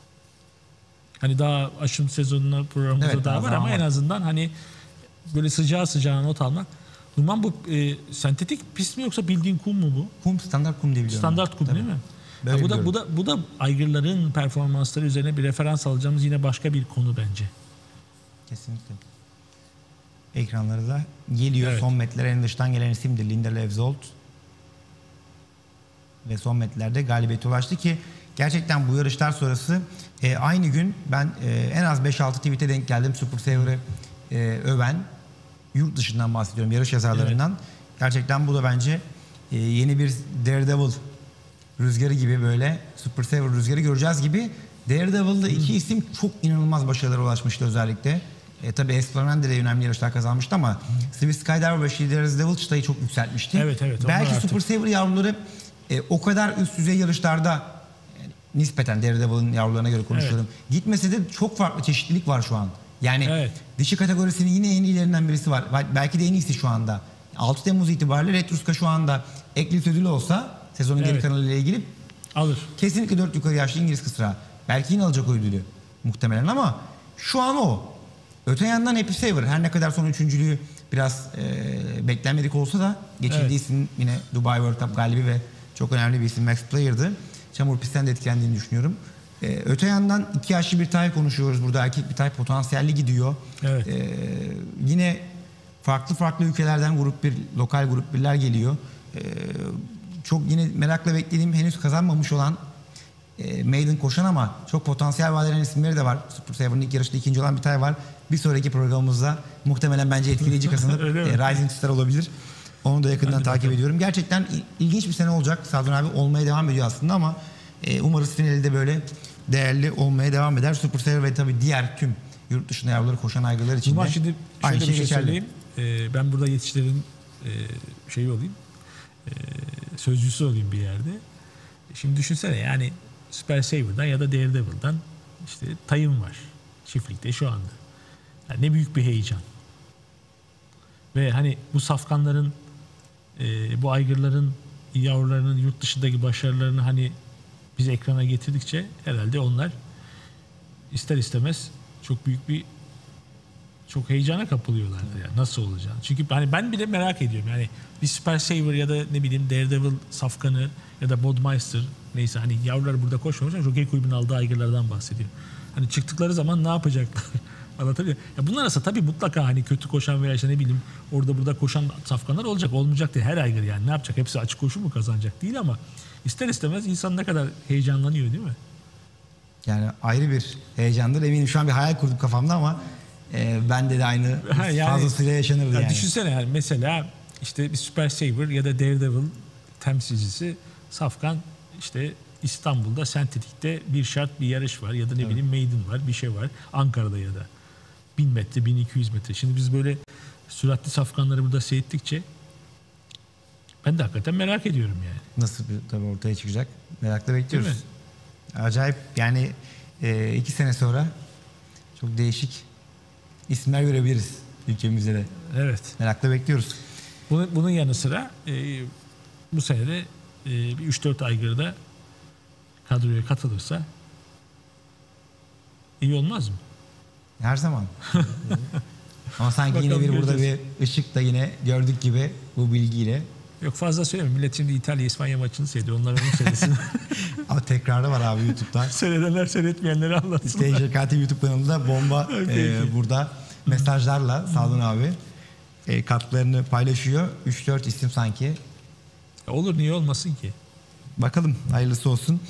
Hani daha aşım sezonuna programımızda daha var ama en azından hani böyle sıcağı not almak. Numan bu sentetik pist mi yoksa bildiğin kum mu bu? Kum, standart kum diye biliyorum. Standart kum değil mi? Bu da aygırların performansları üzerine bir referans alacağımız yine başka bir konu bence. Kesinlikle. Ekranları da geliyor. Evet. Son metrelere en dıştan gelen isimdir Linda Levzold. Ve son metrelerde galibiyete ulaştı ki gerçekten bu yarışlar sonrası aynı gün ben en az 5-6 tweet'e denk geldim. Super Saver'ı öven, yurt dışından bahsediyorum, yarış yazarlarından. Evet. Gerçekten bu da bence yeni bir Daredevil rüzgarı gibi böyle Super Saver rüzgarı göreceğiz gibi. Daredevil'da 2 isim çok inanılmaz başarılara ulaşmıştı özellikle. Tabii Esplanade de önemli yarışlar kazanmıştı ama Swiss Skydiver ve She Dares Devil çıtayı çok yükseltmişti. Evet. Belki Super Saver yavruları o kadar üst düzey yarışlarda yani nispeten Daredevil'ın yavrularına göre konuşuyorum. Evet. Gitmese de çok farklı çeşitlilik var şu an. Yani dişi kategorisinin yine en iyilerinden birisi var. Belki de en iyisi şu anda. 6 Temmuz itibariyle Retruska şu anda Eklit ödülü olsa sezonun geri kalanıyla ilgili alır. Kesinlikle 4 yukarı yaşlı İngiliz kısra. Belki yine alacak o ödülü muhtemelen ama şu an o. Öte yandan Happy Saver her ne kadar son üçüncülüğü biraz beklenmedik olsa da geçildiği isim yine Dubai World Cup galibi ve çok önemli bir isim Max Player'dı. Çamur pistten de etkilendiğini düşünüyorum. Öte yandan 2 yaşlı bir tay konuşuyoruz burada. Erkek bir tay potansiyelli gidiyor. Evet. Yine farklı ülkelerden lokal grup birler geliyor. Çok yine merakla beklediğim henüz kazanmamış olan maiden koşan ama çok potansiyel vaat eden isimleri de var. Super Seven'ın ilk yarışta ikinci olan bir tay var. Bir sonraki programımızda muhtemelen bence etkileyici kazanıp Rising Star olabilir. Onu da yakından takip ediyorum. Gerçekten ilginç bir sene olacak. Sadun abi olmaya devam ediyor aslında ama umarız finali de böyle değerli olmaya devam eder. Super Seven ve tabii diğer tüm yurt dışında yavruları koşan aygırlar için de şimdi aynı şey geçerli. Ben burada yetişlerin olayım. Sözcüsü olayım bir yerde. Şimdi düşünsene yani Super Saver'dan ya da Daredevil'dan işte tayım var çiftlikte şu anda. Yani ne büyük bir heyecan. Ve hani bu safkanların bu aygırların yavrularının yurt dışındaki başarılarını hani biz ekrana getirdikçe herhalde onlar ister istemez çok heyecana kapılıyorlardı yani nasıl olacağını. Çünkü hani ben bile merak ediyorum yani bir Super Saver ya da ne bileyim Daredevil safkanı ya da Bodmeister neyse hani yavrular burada koşmamış. Jockey kulübünün aldığı aygırlardan bahsediyorum. Hani çıktıkları zaman ne yapacaklar? Anlatabiliyor muyum? Ya bunlar arasında tabii mutlaka hani kötü koşan veya işte ne bileyim orada burada koşan safkanlar olacak. Olmayacak değil her aygır yani ne yapacak? Hepsi açık koşu mu kazanacak değil ama ister istemez insan ne kadar heyecanlanıyor değil mi? Yani ayrı bir heyecandır. Eminim şu an bir hayal kurdum kafamda ama bende de aynı fazlasıyla yaşanırdı yani. Düşünsene yani mesela işte bir Super Saver ya da Daredevil temsilcisi safkan işte İstanbul'da sentetikte bir şart bir yarış var ya da ne bileyim maiden var bir şey var Ankara'da ya da 1000 metre 1200 metre. Şimdi biz böyle süratli safkanları burada seyrettikçe ben de hakikaten merak ediyorum yani. Nasıl bir tabii ortaya çıkacak merakla bekliyoruz. Acayip yani 2 sene sonra çok değişik isimler görebiliriz ülkemizde de. Evet. Merakla bekliyoruz. Bunun yanı sıra bu sene de bir 3-4 aygırda kadroya katılırsa iyi olmaz mı? Her zaman. Ama sanki yine burada bir ışık da yine gördük gibi bu bilgiyle. Yok fazla söyleme. Millet şimdi İtalya-İspanya maçını seyrediyor. Onlar onu seyretsin. Ama tekrarı var abi YouTube'da. Seyredenler seyretmeyenleri anlatsın. TJKT YouTube kanalında bomba burada mesajlarla Sadun abi katkılarını paylaşıyor. 3-4 isim sanki. Olur niye olmasın ki? Bakalım hayırlısı olsun.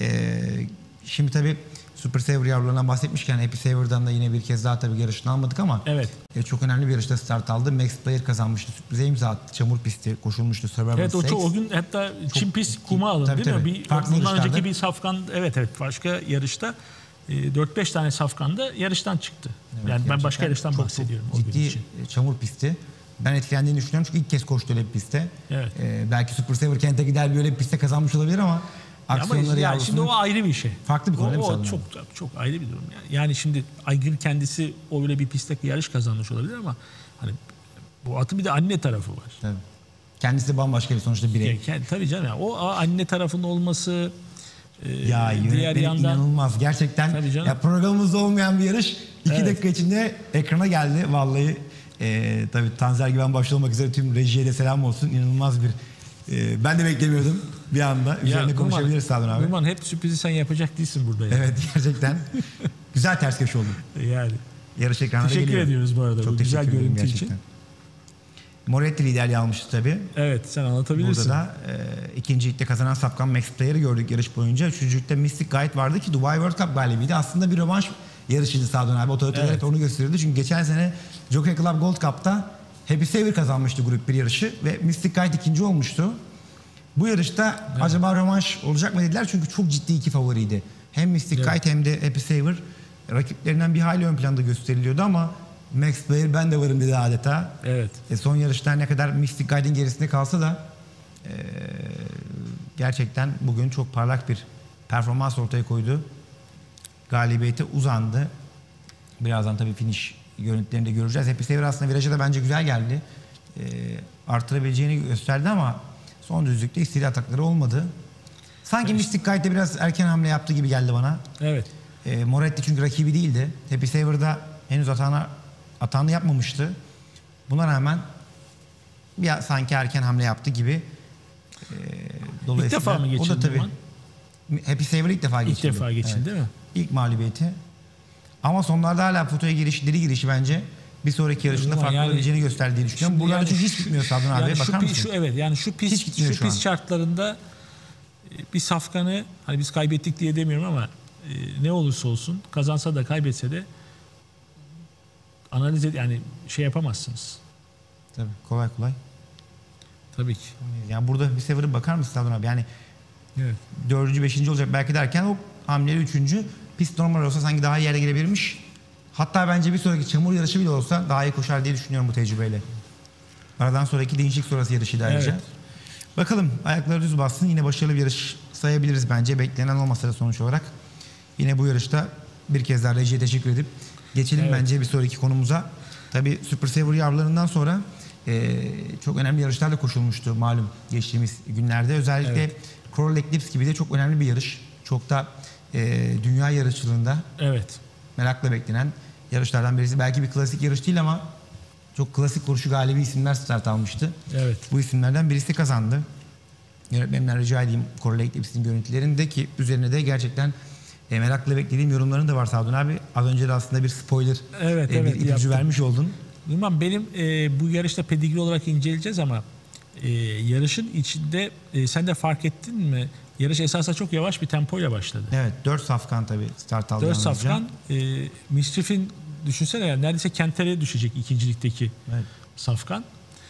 Şimdi tabii Super Saver yavrularından bahsetmişken Happy Saver'dan da yine bir kez daha tabii yarışını almadık ama çok önemli bir yarışta start aldı. Max Player kazanmıştı. Sürprize imza attı. Çamur pisti koşulmuştu. Evet o gün hatta Çin pist kuma alındı değil mi? Bundan önceki bir safkan başka yarışta 4-5 tane safkan da yarıştan çıktı. Evet, yani ben başka yarıştan bahsediyorum. Çok ciddi çamur pisti. Ben etkilendiğini düşünüyorum çünkü ilk kez koştu öyle bir pistte. Evet. Belki Super Saver Kent'e gider böyle bir pistte kazanmış olabilir ama aksiyonları yani şimdi o ayrı bir şey. Farklı bir konu değil mi? O çok ayrı bir durum yani. Yani şimdi aygır kendisi o öyle bir pistte yarış kazanmış olabilir ama hani bu atın bir de anne tarafı var. Tabii. Kendisi de bambaşka bir sonuçta birey. Tabii canım yani o anne tarafının olması diğer yandan inanılmaz. Gerçekten ya programımızda olmayan bir yarış 2 dakika içinde ekrana geldi vallahi. Tabii Tanzer Güven başta olmak üzere tüm rejiye de selam olsun. İnanılmaz bir ben de beklemiyordum bir anda. Üzerine konuşabiliriz Sadun abi. Numan hep sürprizi sen yapacak değilsin burada. Yani. Evet gerçekten. Güzel ters köşe oldu. Yani. Yarış ekranına geliyor. Teşekkür ediyoruz bu arada. Çok bu güzel görüntü için. Moretti liderliği almıştı tabii. Evet sen anlatabilirsin. Burada da ikincilikte kazanan safkan Max Player'ı gördük yarış boyunca. Üçüncülükte Mystic Guide vardı ki Dubai World Cup galibiydi. Aslında bir rövanş yarışıydı Sadun abi. Otoriteler hep onu gösteriyordu. Çünkü geçen sene Jockey Club Gold Cup'ta Happy Saver kazanmıştı grup bir yarışı ve Mystic Guide ikinci olmuştu. Bu yarışta acaba rövanş olacak mı dediler çünkü çok ciddi 2 favoriydi. Hem Mystic Guide hem de Happy Saver rakiplerinden bir hayli ön planda gösteriliyordu ama Max Player ben de varım dedi adeta. Evet. Son yarışta ne kadar Mystic Guide'in gerisinde kalsa da gerçekten bugün çok parlak bir performans ortaya koydu. Galibiyete uzandı. Birazdan tabii finish görüntülerini de göreceğiz. Happy Saver aslında viraja da bence güzel geldi. Artırabileceğini gösterdi ama son düzlükte istediği atakları olmadı. Sanki evet. Mystic Guide'de biraz erken hamle yaptı gibi geldi bana. Evet. Moretti çünkü rakibi değildi. Happy Saver'da henüz atağını yapmamıştı. Buna rağmen sanki erken hamle yaptı gibi. İlk defa mı geçildi? O da tabii. Happy Saver ilk defa geçildi. İlk defa geçildi evet. Değil mi? İlk mağlubiyeti. Ama sonlarda hala fotoya girişi bence bir sonraki yarışında farklı olabileceğini gösterdiğini düşünüyorum. Buradan yani hiç gitmiyor Sadun abi. Yani bakar mısın? Evet yani şu pist şartlarında bir safkanı hani biz kaybettik diye demiyorum ama ne olursa olsun kazansa da kaybetse de analiz yani şey yapamazsınız. Tabii kolay. Tabii ki. Yani burada bir Saver'a bakar mısın Sadun abi? Yani evet. 4. 5. olacak belki derken o hamleleri 3. Pist normal olsa sanki daha iyi yere girebilirmiş. Hatta bence bir sonraki çamur yarışı bile olsa daha iyi koşar diye düşünüyorum bu tecrübeyle. Aradan sonraki değişik sonrası yarışıydı ayrıca. Evet. Bakalım ayakları düz bassın. Yine başarılı bir yarış sayabiliriz bence. Beklenen olmasa da sonuç olarak. Yine bu yarışta bir kez daha rejiye teşekkür edip geçelim evet. Bence bir sonraki konumuza. Tabii Super Saver yavrularından sonra çok önemli yarışlar da koşulmuştu malum geçtiğimiz günlerde. Özellikle evet. Coral Eclipse gibi de çok önemli bir yarış. Çok da dünya yarışçılığında evet. merakla beklenen yarışlardan birisi. Belki bir klasik yarış değil ama çok klasik koşu galibi isimler start almıştı. Evet. Bu isimlerden birisi kazandı. Yönetmenimden rica edeyim Coral Eclipse'in görüntülerinde ki üzerine de gerçekten merakla beklediğim yorumların da var Sadun abi. Az önce de aslında bir spoiler, bir ipucu vermiş oldun. Numan benim bu yarışta pedigri olarak inceleyeceğiz ama yarışın içinde sen de fark ettin mi? Yarış esasında çok yavaş bir tempoyla başladı. Evet, 4 safkan tabii start aldı. 4 safkan. Mischief'in düşünsene yani neredeyse Kenter'e düşecek ikincilikteki evet. Safkan.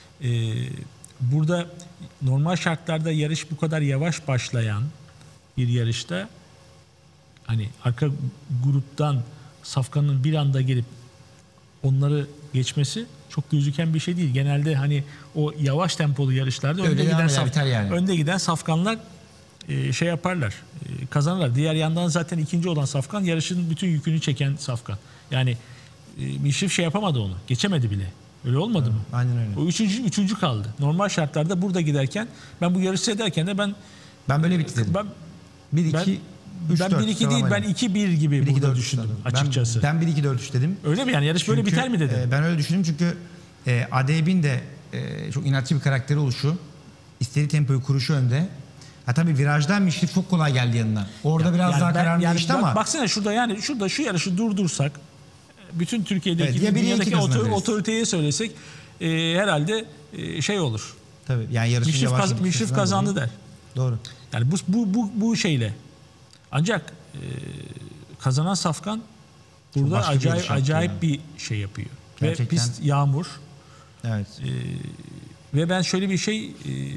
Burada normal şartlarda yarış bu kadar yavaş başlayan bir yarışta hani arka gruptan Safkan'ın bir anda gelip onları geçmesi çok gözüken bir şey değil. Genelde hani o yavaş tempolu yarışlarda önde giden safkanlar şey yaparlar, kazanırlar. Diğer yandan zaten ikinci olan safkan yarışın bütün yükünü çeken safkan. Yani Mischief şey yapamadı onu. Geçemedi bile. Öyle olmadı mı? Aynen öyle. O üçüncü kaldı. Normal şartlarda burada giderken ben bu yarışı ederken de ben böyle bitirdim. Ben 1-2 değil ben 2-1 gibi burada düşündüm açıkçası. Ben 1-2-4-3 dedim. Öyle mi yani yarış çünkü, böyle biter mi dedim? Ben öyle düşündüm çünkü Adeb'in de çok inatçı bir karakteri oluşu, istediği tempoyu kuruşu önde. Ha tabii virajdan Mischief çok kolay geldi yanına. Orada biraz daha kararlı değişti ama. Baksana şurada şu yarışı durdursak bütün Türkiye'deki dünyadaki otoriteye söylesek herhalde şey olur. Tabii yani yarışın Mischief kazandı der. Doğru. Yani bu şeyle. Ancak kazanan safkan burada acayip bir şey yapıyor. Gerçekten. Ve pist yağmur. Evet. Ve ben şöyle bir şey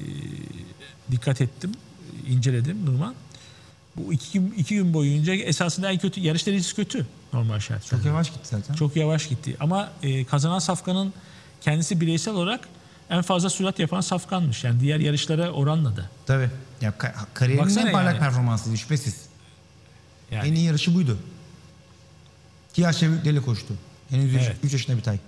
dikkat ettim, inceledim Numan. Bu iki gün boyunca esasında en kötü yarış derecesi kötü normal şartlarda. Çok yavaş gitti zaten. Çok yavaş gitti. Ama kazanan safkanın kendisi bireysel olarak en fazla sürat yapan safkanmış. Yani diğer yarışlara oranla da. Tabii. Ya kariyerinin en parlak performansıydı şüphesiz. Yani. En iyi yarışı buydu. Ki yaşça büyükleriyle koştu. Henüz 3 yaşında bir tay.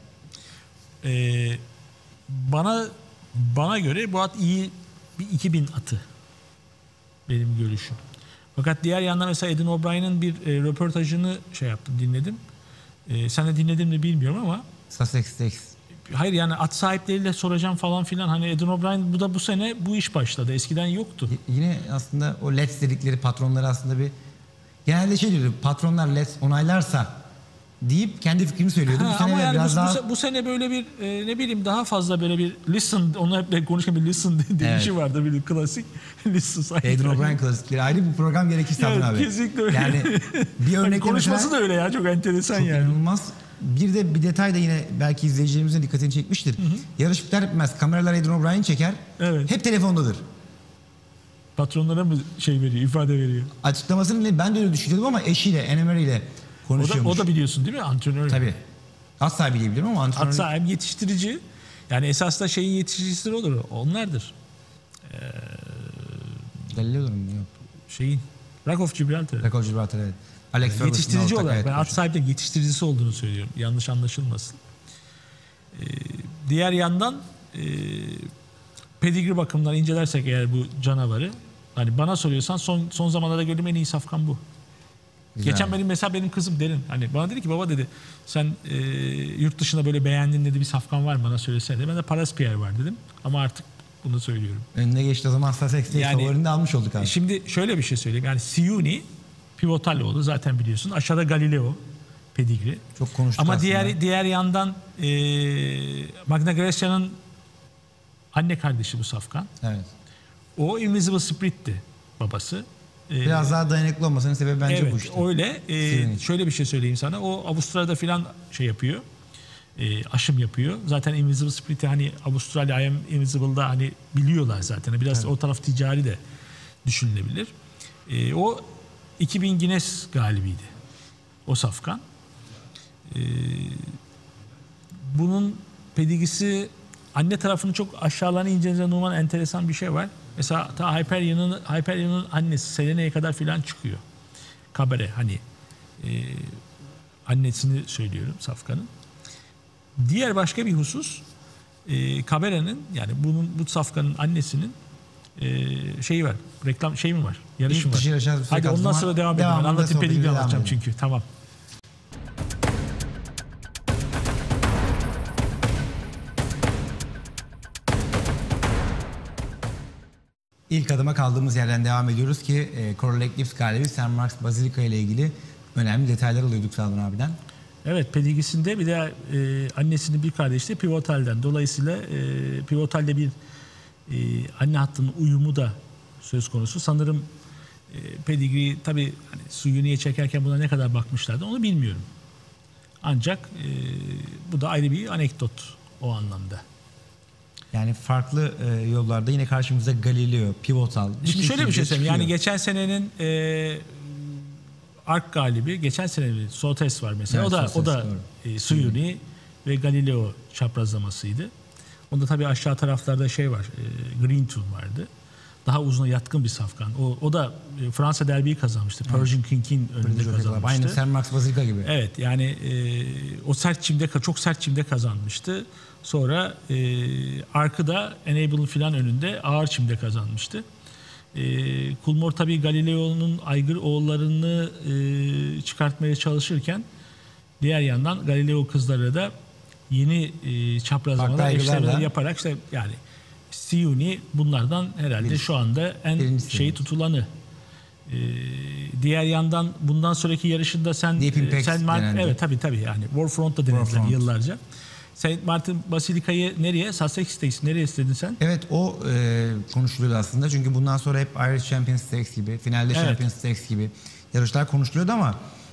Bana göre bu at iyi bir 2000 atı. Benim görüşüm. Fakat diğer yandan mesela Edin O'Brien'in bir röportajını dinledim. Sen de dinledin mi bilmiyorum ama. Sussex. Hayır yani at sahipleriyle soracağım falan filan. Hani Edin O'Brien bu sene bu iş başladı. Eskiden yoktu. Yine aslında o Let's dedikleri patronları aslında bir genelde şey diyordu. Patronlar Let's onaylarsa deyip kendi fikrini söylüyordu. Bu sene ama yani biraz daha... bu sene böyle bir ne bileyim daha fazla böyle bir listen, onu hep konuşurken bir listen deyişi vardı bir klasik listen. Edin O'Brien klasikleri ayrı bir program gerekir Sadun abi. Kesinlikle öyle. Yani bir örnek konuşması da öyle ya çok enteresan çok yani. İnanılmaz. Bir detay da yine belki izleyicilerimizin dikkatini çekmiştir. Hı hı. Yarış biter bitmez kameralar Edin O'Brien çeker. Evet. Hep telefondadır. Patronlara mı ifade veriyor? Açıklamasını ben de öyle düşünüyordum ama eşiyle, Anne-Marie ile konuşuyormuş. O da biliyorsun değil mi? Antrenör. Tabii. At sahibi diye biliyorum ama antrenör. At sahibi yetiştirici. Yani esas da şeyin yetiştiricisi olur. Onlardır. Galileo'nun mu? Yok. Rock of Gibraltar. Rock of Gibraltar, evet. Alex Yetiştirici olarak, evet, ben at sahiplerinin yetiştiricisi olduğunu söylüyorum. Yanlış anlaşılmasın. Diğer yandan pedigri bakımından incelersek eğer bu canavarı, hani bana soruyorsan son zamanlarda gördüğüm en iyi safkan bu. Güzel. Geçen benim kızım Derin, hani bana dedi ki baba dedi, sen yurt dışında böyle beğendiğin dedi bir safkan var mı, bana söylesene dedi. Ben de Paraspierre var dedim ama artık bunu söylüyorum. Önüne geçti o zaman Sussex'te yani, favorini de almış olduk abi. Şimdi şöyle bir şey söyleyeyim, yani Siuni pivotal oldu zaten biliyorsun. Aşağıda Galileo pedigri. Çok konuştuk ama aslında. diğer yandan Magna Graecia'nın anne kardeşi bu safkan. Evet. O Invisible Spirit'ti babası. Biraz daha dayanıklı olmasının sebebi bence evet, bu işte. Öyle. Şöyle bir şey söyleyeyim sana. O Avustralya'da filan şey yapıyor. Aşım yapıyor. Zaten Invisible Spirit'i hani Avustralya I Am Invisible'da hani biliyorlar zaten. Biraz o taraf ticari de düşünülebilir. O 2000 Guinness galibiydi. O safkan. Bunun pedigisi anne tarafını çok aşağılarına incelediğinde Numan enteresan bir şey var. Mesela ta Hyperion'un annesi Selene'ye kadar filan çıkıyor. Kabare hani annesini söylüyorum safkanın. Diğer başka bir husus Kabere'nin yani bu safkanın annesinin şeyi var. Reklam şey mi var? Yarışı var. Hadi ondan sonra devam edelim. Ben anlatayım pedigri anlatacağım çünkü. Tamam. İlk adıma kaldığımız yerden devam ediyoruz ki Coral Lake Cliffs galibi St. Mark's Basilica ile ilgili önemli detaylar alıyorduk Sadun abiden. Evet, pedigrisinde bir de annesinin bir kardeşi de pivotalden. Dolayısıyla pivotalde bir anne hattının uyumu da söz konusu. Sanırım pedigri tabii hani suyu niye çekerken buna ne kadar bakmışlardı onu bilmiyorum. Ancak bu da ayrı bir anekdot o anlamda. Yani farklı yollarda yine karşımıza Galileo, pivotal. Şimdi şöyle bir şey söyleyeyim. Yani geçen senenin Ark galibi, geçen sene Sotes var mesela. Evet, o da Siuni ve Galileo çaprazlamasıydı. Onda tabii aşağı taraflarda şey var. Green Tool vardı. Daha uzuna yatkın bir safkan. O da Fransa derbiyi kazanmıştı. Evet. Persian King'in önünde kazanmıştı. Aynı St. Mark's Basilica gibi. Evet, yani o çok sert çimde kazanmıştı. Sonra Ark'ı da Enable'ın filan önünde ağır çimde kazanmıştı. Coolmore tabii Galileo'nun aygır oğullarını çıkartmaya çalışırken diğer yandan Galileo kızları da yeni çaprazlamalar, eşlemeler yaparak işte yani Siuni bunlardan herhalde şu anda en şeyi tutulanı. Diğer yandan bundan sonraki yarışında sen evet tabii yani Warfront'ta denediler yıllarca. St. Martin Basilica'yı nereye? Sussex'teyiz. Nereye istedin sen? Evet o konuşuluyordu aslında. Çünkü bundan sonra hep Irish Champions Stakes gibi, finalde Champions Stakes gibi yarışlar konuşuluyordu ama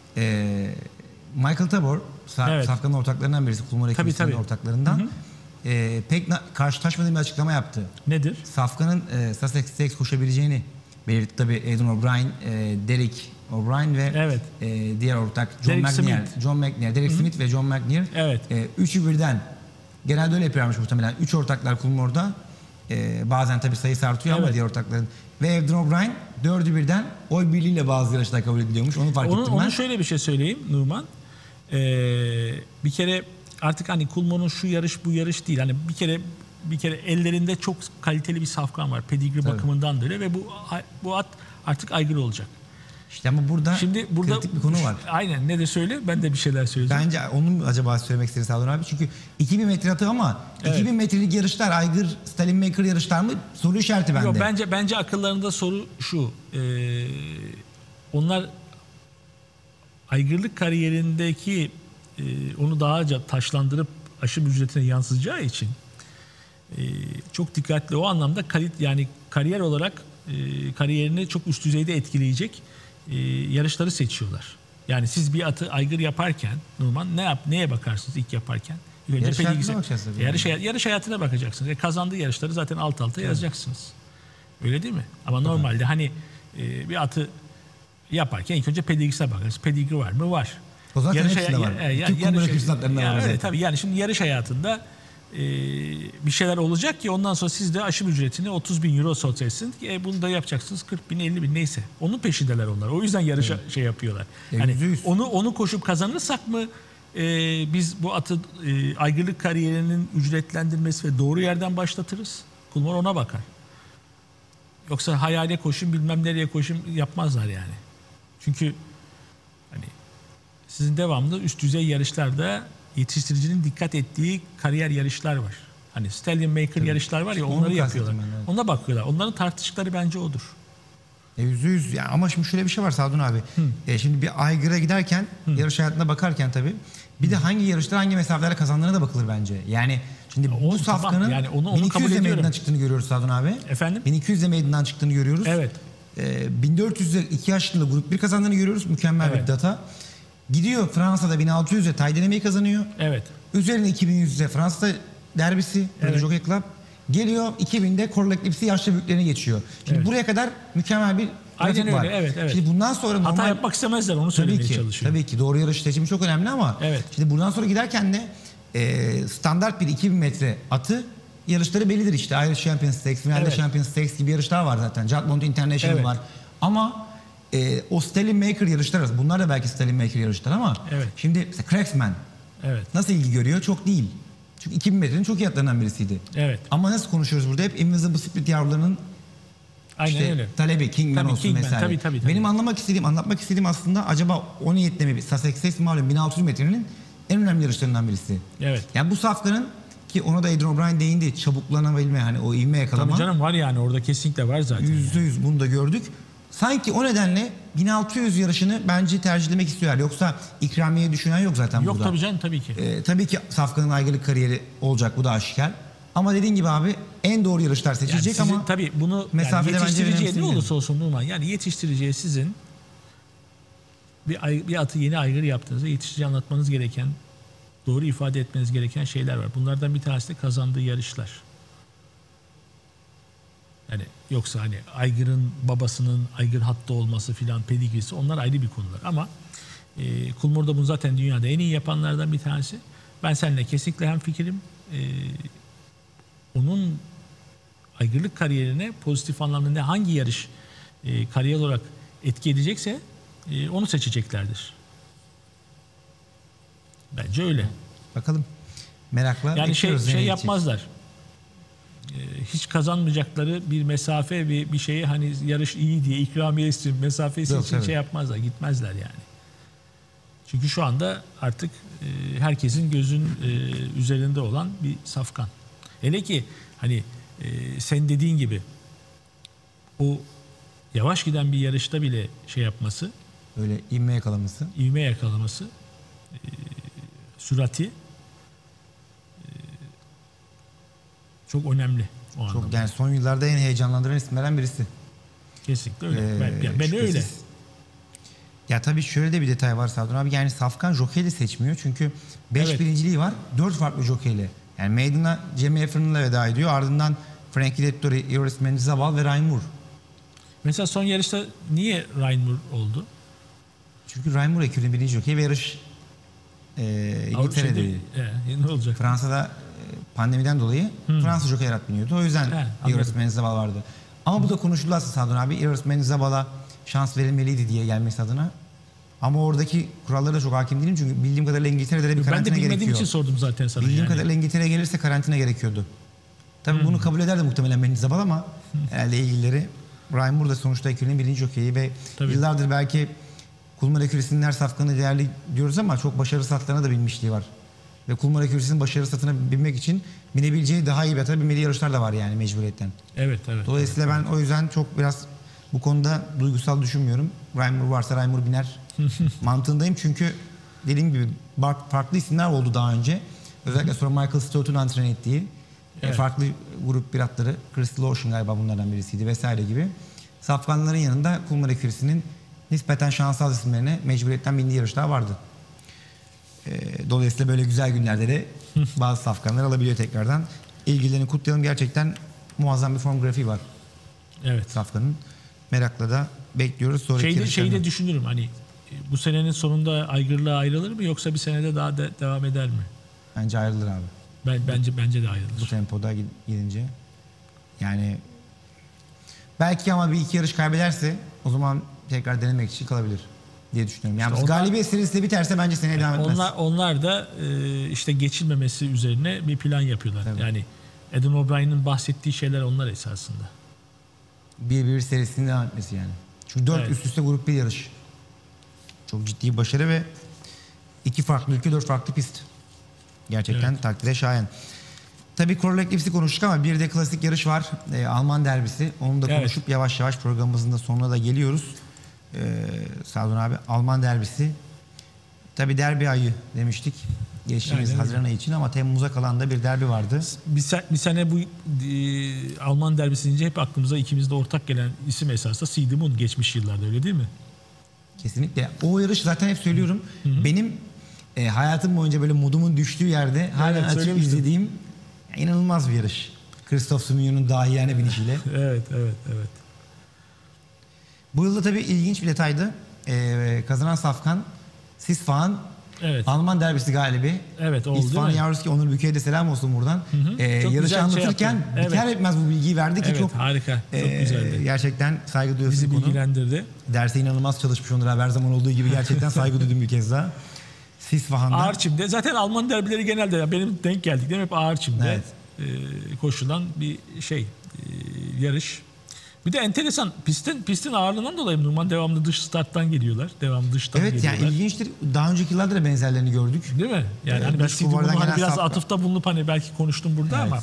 Michael Tabor, Safkan'ın ortaklarından birisi, Coolmore ekibinin ortaklarından pek karşılaşmadığım bir açıklama yaptı. Nedir? Safkan'ın Sussex Stakes koşabileceğini belirtti tabii Aidan O'Brien, Derek O'Brien ve diğer ortak John McNair, Derek Smith ve John McNair. Evet. Üçü birden, genelde öyle yapıyormuş muhtemelen. 3 ortaklar Coolmore'da. Bazen tabii sayısı artıyor ama diğer ortakların. Ve Aidan O'Brien 4'ü birden oy birliğiyle bazı yarışlar kabul ediliyormuş. Onu fark ettim ben. Onu şöyle bir şey söyleyeyim Numan. Bir kere artık hani Coolmore'un şu yarış bu yarış değil. Hani bir kere ellerinde çok kaliteli bir safkan var. Pedigri bakımından da öyle ve bu at artık aygır olacak. İşte ama burada kritik bir konu var. Aynen, ne de söyle, ben de bir şeyler söyleyeceğim. Bence onu mu acaba söylemek istedi Sadun abi? Çünkü 2000 metre atı ama 2000 metrelik yarışlar aygır, Stalin Maker yarışlar mı? Soru işareti bende. Yok, bence akıllarında soru şu. Onlar aygırlık kariyerindeki onu daha taşlandırıp aşım ücretine yansıyacağı için çok dikkatli, o anlamda yani kariyer olarak kariyerini çok üst düzeyde etkileyecek yarışları seçiyorlar. Yani siz bir atı aygır yaparken Numan neye bakarsınız ilk yaparken? Yarış hayatına bakacaksınız. Kazandığı yarışları zaten alt alta yazacaksınız. Öyle değil mi? Ama normalde hani bir atı yaparken ilk önce pedigrisine bakarız. Pedigri var mı? Var. O zaten hepsinde var. Tabii yani şimdi yarış hayatında bir şeyler olacak ki ondan sonra siz de aşım ücretini 30.000 euro soracaksınız. Bunu da yapacaksınız 40.000 50.000 neyse. Onun peşindeler onlar. O yüzden yarışa şey yapıyorlar. Hani onu koşup kazanırsak mı biz bu atı aygırlık kariyerinin ücretlendirmesi ve doğru yerden başlatırız. Kulmar ona bakar. Yoksa hayale koşun bilmem nereye koşun yapmazlar yani. Çünkü hani sizin devamlı üst düzey yarışlarda yetiştiricinin dikkat ettiği kariyer yarışlar var. Hani Stallion Maker yarışlar var ya onları yapıyorlar. Evet. Ona bakıyorlar. Onların tartıştıkları bence odur. %100 yani ama şimdi şöyle bir şey var Sadun abi. Şimdi bir aygıra giderken yarış hayatına bakarken tabii bir de hangi yarışlar hangi mesafelere kazandığına da bakılır bence. Yani şimdi bu safkanın tamam, yani onu 1200'de meydandan çıktığını görüyoruz Sadun abi. Efendim? 1200'de meydandan çıktığını görüyoruz. Evet. 1400'de 2 yaşında grup 1 kazandığını görüyoruz. Mükemmel bir data. Gidiyor Fransa'da 1600'de Taydeneme'yi kazanıyor. Evet. Üzerine 2100'de Fransa'da derbisi, Jockey Club. Geliyor 2000'de Coral Eclipse'i yaşlı büyüklerine geçiyor. Şimdi buraya kadar mükemmel bir grafik var. Evet. Şimdi bundan sonra hata yapmak istemezler onu söylemeye çalışıyor. Tabii ki doğru yarış seçimi çok önemli ama şimdi buradan sonra giderken de standart bir 2000 metre atı yarışları bellidir işte. Irish Champions Stakes, finalde Champions Stakes gibi yarışlar var zaten. Judgment International var. Ama o Stallion Maker yarışlar arası. Bunlar da belki Stallion Maker yarışlar ama şimdi Cracksman nasıl ilgi görüyor? Çok değil. Çünkü 2000 metrenin çok iyi atlarından birisiydi. Evet. Ama nasıl konuşuyoruz burada? Hep Invisible Split yavrularının talebi, Kingman olsun vesaire. Tabii. Benim anlatmak istediğim aslında acaba o niyetle mi? Sussex malum 1600 metrenin en önemli yarışlarından birisi. Evet. Yani bu safkanın ki ona da Adrian O'Brien değindi. Çabuklanabilme hani o ivme yakalama. Tabii canım var yani orada kesinlikle var zaten. %100 bunu da gördük. Sanki o nedenle 1600 yarışını bence tercihlemek istiyorlar. Yoksa ikramiye düşünen yok zaten burada. Yok tabii canım tabii ki. Tabii ki safkanın aygırlık kariyeri olacak bu da aşikar. Ama dediğin gibi abi en doğru yarışlar seçilecek ama tabii bunu yani yetiştiriciye ne olursa olsun Numan yani yetiştiriciye sizin bir atı yeni aygır yaptığınızda yetiştirici anlatmanız gereken doğru ifade etmeniz gereken şeyler var. Bunlardan bir tanesi de kazandığı yarışlar. Yani yoksa hani aygırın babasının aygır hattı olması filan pedigrisi onlar ayrı bir konular ama Kulmur'da bunu zaten dünyada en iyi yapanlardan bir tanesi. Ben seninle kesinlikle hemfikirim. Onun aygırlık kariyerine pozitif anlamda hangi yarış kariyer olarak etki edecekse onu seçeceklerdir. Bence öyle. Bakalım. Merakla yani şey yapmazlar. Hiç kazanmayacakları bir mesafe bir şeye hani yarış iyi diye ikramiye istiyor mesafesi için şey yapmazlar. Gitmezler yani. Çünkü şu anda artık herkesin gözün üzerinde olan bir safkan. Hele ki hani sen dediğin gibi o yavaş giden bir yarışta bile şey yapması öyle ivme yakalaması sürati çok önemli o anlamda. Çok yani son yıllarda en heyecanlandıran isimlerden birisi. Kesinlikle öyle. Ben öyle. Ya tabii şöyle de bir detay var Sadun abi. Yani safkan jockey de seçmiyor. Çünkü 5 birinciliği var. 4 farklı jockey'le. Yani Maiden'a Jamie Effron'la veda ediyor. Ardından Frankie Dettori, Iris Mendizabal ve Ryan Moore. Mesela son yarışta niye Ryan Moore oldu? Çünkü Ryan Moore ekürünün birinci jockey ve yarış İngiltere'deydi. Ne olacak? Fransa'da pandemiden dolayı Fransız jockeyler biniyordu. O yüzden Iris Mendizabal vardı. Ama bu da konuşuldu aslında Sadun abi. Iris Mendizabal'a şans verilmeliydi diye gelmesi adına. Ama oradaki kurallara da çok hakim değilim çünkü bildiğim kadarıyla İngiltere'de de bir karantina gerekiyor. Ben de bilmediğim için sordum zaten sana. Bildiğim kadarıyla İngiltere'ye gelirse karantina gerekiyordu. Tabii bunu kabul ederdi muhtemelen Mendizabal ama herhalde ilgilileri Ryan Moore da sonuçta ekürünün birinci jokeyi ve yıllardır belki Kulmar ekürüsünün her safkanı değerli diyoruz ama çok başarılı satlarına da binmişliği var. Ve Kulmar ekürüsünün başarılı satına binmek için binebileceği daha iyi bir ata binmeli yarışlar da var yani mecburiyetten. Evet. Dolayısıyla ben o yüzden çok biraz bu konuda duygusal düşünmüyorum. Ryan Moore varsa Ryan Moore biner mantığındayım çünkü dediğim gibi farklı isimler oldu daha önce. Özellikle sonra Michael Stout'un antren ettiği farklı grup piratları, Crystal Ocean galiba bunlardan birisiydi vesaire gibi. Safkanların yanında Kulmar ekürüsünün nispeten şanssız isimlerine mecburiyetten bindiği yarışlar vardı. Dolayısıyla böyle güzel günlerde de bazı safkanlar alabiliyor tekrardan. İlgilerini kutlayalım. Gerçekten muazzam bir form grafiği var. Evet. Safkanın. Merakla da bekliyoruz. Şeyi de düşünürüm hani bu senenin sonunda aygırlığa ayrılır mı yoksa bir senede daha devam eder mi? Bence ayrılır abi. Bence de ayrılır. Bu tempoda gidince. Yani belki ama bir iki yarış kaybederse o zaman tekrar denemek için kalabilir diye düşünüyorum. Yani işte galibiyet serisi de biterse bence seneye devam etmez. Onlar da işte geçilmemesi üzerine bir plan yapıyorlar. Tabii. Yani Adam O'Brien'in bahsettiği şeyler onlar esasında. 1-1 serisinin devam etmesi yani. Çünkü 4 üst üste grup 1 yarış. Çok ciddi bir başarı ve 2 farklı ülke 4 farklı pist. Gerçekten takdire şayan. Tabii Corolla Eclipse'i konuştuk ama bir de klasik yarış var. Alman derbisi. Onu da konuşup yavaş yavaş programımızın da sonuna da geliyoruz. Sadun abi, Alman derbisi. Tabii derbi ayı demiştik. Geçtiğimiz Haziran ayı için ama Temmuz'a kalan da bir derbi vardı. Bir sene bu Alman derbisi deyince hep aklımıza ikimizde ortak gelen isim esasında Sidemun geçmiş yıllarda, öyle değil mi? Kesinlikle. O yarış zaten hep söylüyorum. Benim hayatım boyunca böyle modumun düştüğü yerde halen açıp izlediğim inanılmaz bir yarış. Christophe Soumillon'un dahiyane binişiyle. Evet. Bu yılda tabii ilginç bir detaydı. Kazanan safkan Sisfahan, Alman derbisi galibi. Evet, oldu. İsfahan Yavruski, Onur Bükey'e de selam olsun buradan. Yarışı anlatırken biter etmez bu bilgiyi verdi ki çok harika. Çok güzeldi. Gerçekten saygı duyuyorsun. Bizi bilgilendirdi. Derse inanılmaz çalışmış Onur abi, her zaman olduğu gibi gerçekten saygı duydum bir kez daha. Sisfahan'da. Ağır çimde. Zaten Alman derbileri genelde benim denk geldiklerim hep ağır çimde koşulan bir yarış. Bir de enteresan, pistin ağırlığından dolayı Numan devamlı dış starttan geliyorlar. Devamlı dıştan geliyorlar. Evet, yani ilginçtir. Daha önceki yıllarda da benzerlerini gördük. Değil mi? Yani hani ben biraz atıfta bulunup hani belki konuştum burada ama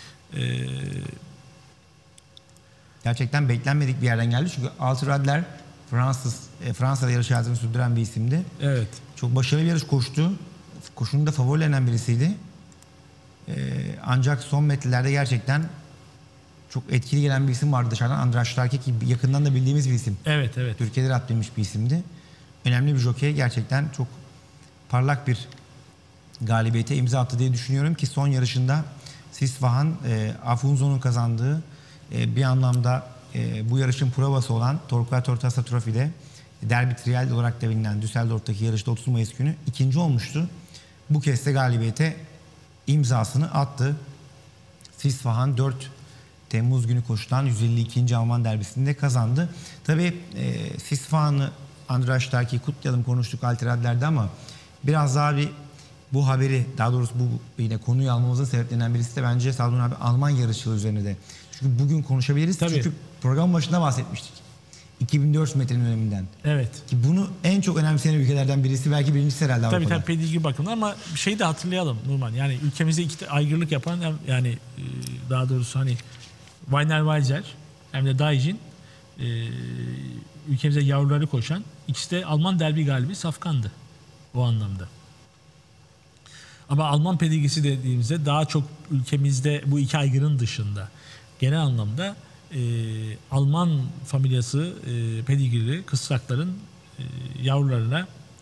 gerçekten beklenmedik bir yerden geldi. Çünkü Arthur Adler Fransa'da yarış hayatını sürdüren bir isimdi. Evet. Çok başarılı bir yarış koştu. Koşunun da favorilerinden birisiydi. Ancak son metrelerde gerçekten çok etkili gelen bir isim vardı dışarıdan. Andras Starke, ki yakından da bildiğimiz bir isim. Evet. Türkiye'de atlamış bir isimdi. Önemli bir jokey. Gerçekten çok parlak bir galibiyete imza attı diye düşünüyorum ki son yarışında Sisfahan, Afunzo'nun kazandığı bir anlamda bu yarışın provası olan Torquato Taça Trophy'de Derby Trial olarak da bilinen Düsseldorf'taki yarışta 30 Mayıs günü ikinci olmuştu. Bu kez de galibiyete imzasını attı. Sisfahan 4 Temmuz günü koşulan 152. Alman derbisinde kazandı. Tabii Sisfahan'ı, Andras Starke'yi kutlayalım, konuştuk Alter Adler'de ama biraz daha bu haberi, daha doğrusu bu yine konuyu almamızın sebeplerinden birisi de bence Sadun abi Alman yarışçılığı üzerine de. Çünkü bugün konuşabiliriz. Tabii. Çünkü program başında bahsetmiştik. 2004 metrenin öneminden. Evet. Ki bunu en çok önemseyen ülkelerden birisi, belki birincisi herhalde Avrupa'da. Tabii pedigri bakımından ama bir şey de hatırlayalım Numan. Yani ülkemizde iki aygırlık yapan, yani daha doğrusu hani Weiner Weiser hem de Daijin, ülkemize yavruları koşan ikisi de Alman derbi galibi safkandı o anlamda. Ama Alman pedigrisi dediğimizde daha çok ülkemizde bu iki aygırın dışında genel anlamda Alman familyası pedigrili kısrakların yavrularına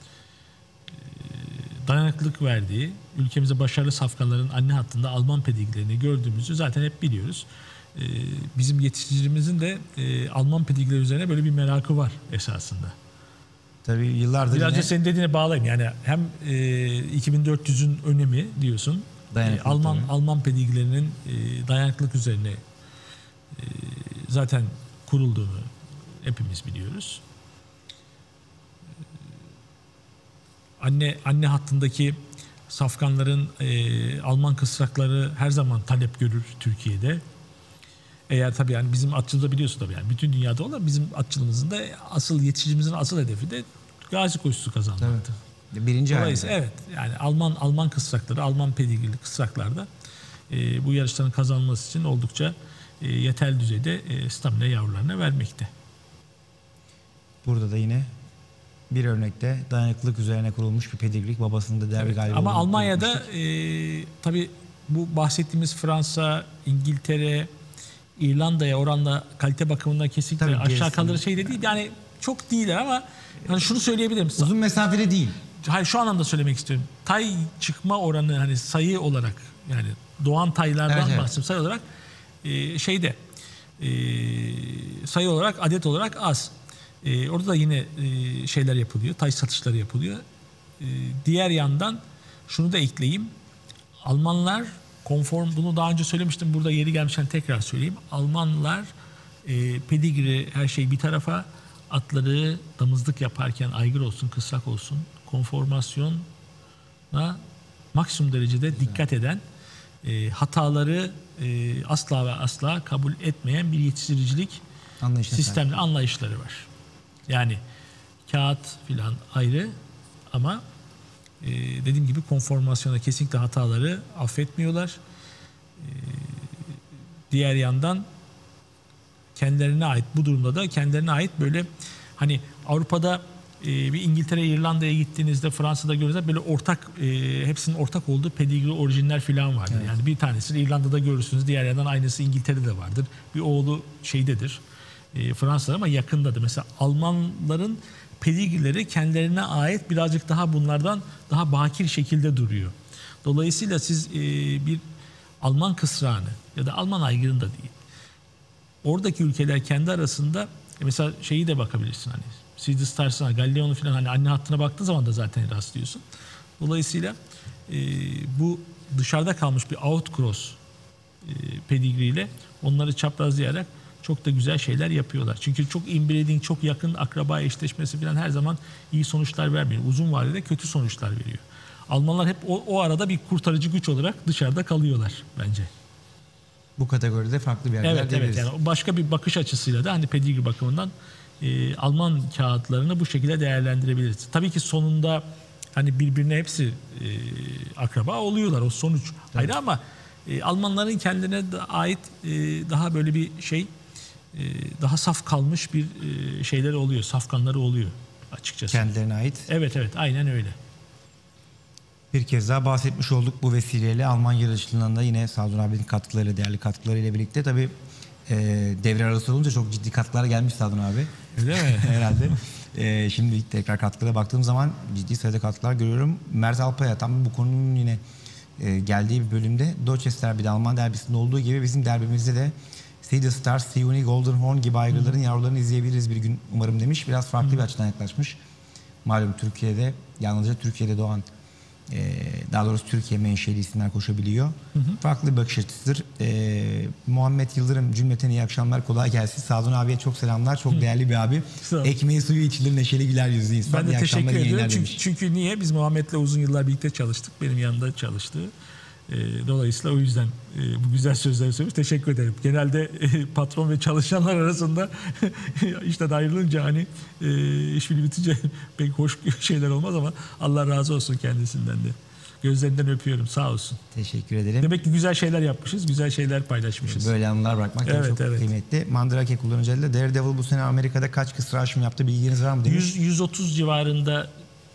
dayanıklılık verdiği, ülkemize başarılı safkanların anne hattında Alman pedigrilerini gördüğümüzü zaten hep biliyoruz. Bizim yetiştiricimizin de Alman pedigrileri üzerine böyle bir merakı var esasında. Tabii yıllardır birazcık senin dediğine bağlayayım. Yani hem 2400'ün önemi diyorsun. Alman pedigrilerinin dayanıklılık üzerine zaten kurulduğunu hepimiz biliyoruz. Anne hattındaki safkanların Alman kısrakları her zaman talep görür Türkiye'de. Eğer tabii yani bizim atçılığımızda biliyorsun tabii yani bütün dünyada olan bizim atçılığımızın da asıl yetişicimizin asıl hedefi de gazi koşusu kazanmaktı. Evet. Birinci dolayısıyla evet yani Alman kısrakları, Alman pedigrili kısraklarda bu yarışların kazanılması için oldukça yeterli düzeyde stamina yavrularına vermekte. Burada da yine bir örnekte dayanıklılık üzerine kurulmuş bir pedigri, babasının da derbi galibi. Ama Almanya'da tabii bu bahsettiğimiz Fransa, İngiltere, İrlanda'ya oranla kalite bakımından kesinlikle tabii aşağı kalır şey de değil. Yani çok değiller ama hani şunu söyleyebilirim. Uzun mesafeli değil. Hayır, şu anlamda söylemek istiyorum. Tay çıkma oranı hani sayı olarak, yani doğan taylardan bahsediyorum, sayı olarak sayı olarak, adet olarak az. Orada da yine şeyler yapılıyor. Tay satışları yapılıyor. Diğer yandan şunu da ekleyeyim. Almanlar bunu daha önce söylemiştim. Burada yeri gelmişken tekrar söyleyeyim. Almanlar pedigri her şey bir tarafa, atları damızlık yaparken aygır olsun, kısrak olsun, konformasyona maksimum derecede dikkat eden, hataları asla ve asla kabul etmeyen bir yetiştiricilik sistemli anlayışları var. Yani kağıt filan ayrı ama dediğim gibi konformasyona kesinlikle hataları affetmiyorlar. Diğer yandan kendilerine ait, bu durumda da kendilerine ait böyle hani Avrupa'da bir İngiltere, İrlanda'ya gittiğinizde, Fransa'da görürseniz böyle ortak, hepsinin ortak olduğu pedigri orijinler filan vardır. Evet. Yani bir tanesini İrlanda'da görürsünüz, diğer yerden aynısı İngiltere'de vardır. Bir oğlu şeydedir, Fransa'da ama yakındadır. Mesela Almanların pedigrileri kendilerine ait birazcık daha bunlardan daha bakir şekilde duruyor. Dolayısıyla siz bir Alman kısrağını ya da Alman aygırını da değil, oradaki ülkeler kendi arasında mesela şeyi de bakabilirsin hani Sea Stars'ına, Galleon'u falan hani anne hattına baktığın zaman da zaten rastlıyorsun. Dolayısıyla bu dışarıda kalmış bir outcross pedigriyle onları çaprazlayarak çok da güzel şeyler yapıyorlar. Çünkü çok inbreeding, çok yakın akraba eşleşmesi falan her zaman iyi sonuçlar vermiyor. Uzun vadede kötü sonuçlar veriyor. Almanlar hep o arada bir kurtarıcı güç olarak dışarıda kalıyorlar bence. Bu kategoride farklı bir yerler evet yani başka bir bakış açısıyla da hani pedigri bakımından Alman kağıtlarını bu şekilde değerlendirebiliriz. Tabii ki sonunda hani birbirine hepsi akraba oluyorlar, o sonuç ayrı ama Almanların kendine ait daha böyle bir şey, daha saf kalmış bir şeyleri oluyor, safkanları oluyor açıkçası. Kendilerine ait. Evet aynen öyle. Bir kez daha bahsetmiş olduk bu vesileyle. Alman yarışçılığında yine Sadun abinin katkılarıyla, değerli katkılarıyla birlikte tabii devre arası olunca çok ciddi katkılar gelmiş Sadun abi. Öyle mi? Herhalde. Şimdi tekrar katkılara baktığım zaman ciddi sayıda katkılar görüyorum. Mert Alpaya tam bu konunun yine geldiği bir bölümde Dorchester bir Alman derbisinde olduğu gibi bizim derbimizde de Sea Stars, Sioni, Golden Horn gibi aygırların yavrularını izleyebiliriz bir gün umarım demiş. Biraz farklı bir açıdan yaklaşmış. Malum Türkiye'de, yalnızca Türkiye'de doğan, daha doğrusu Türkiye menşeli isimler koşabiliyor. Farklı bir bakış açısıdır. Muhammed Yıldırım cümleten iyi akşamlar, kolay gelsin. Sadun abiye çok selamlar. Çok değerli bir abi. Ekmeği suyu içilir, neşeli güler yüzlü insan. Ben de teşekkür ederim. Çünkü niye? Biz Muhammed'le uzun yıllar birlikte çalıştık. Benim yanında çalıştı. Dolayısıyla o yüzden bu güzel sözleri söylemiş. Teşekkür ederim. Genelde patron ve çalışanlar arasında işte ayrılınca hani işbirliği bitince pek hoş şeyler olmaz ama Allah razı olsun kendisinden de. Gözlerinden öpüyorum. Sağ olsun. Teşekkür ederim. Demek ki güzel şeyler yapmışız. Güzel şeyler paylaşmışız. Böyle anılar bırakmak çok kıymetli. Mandrake kullanıcılarıyla Daredevil bu sene Amerika'da kaç kısra aşım yaptı, bilginiz var mı demiş. 130 civarında,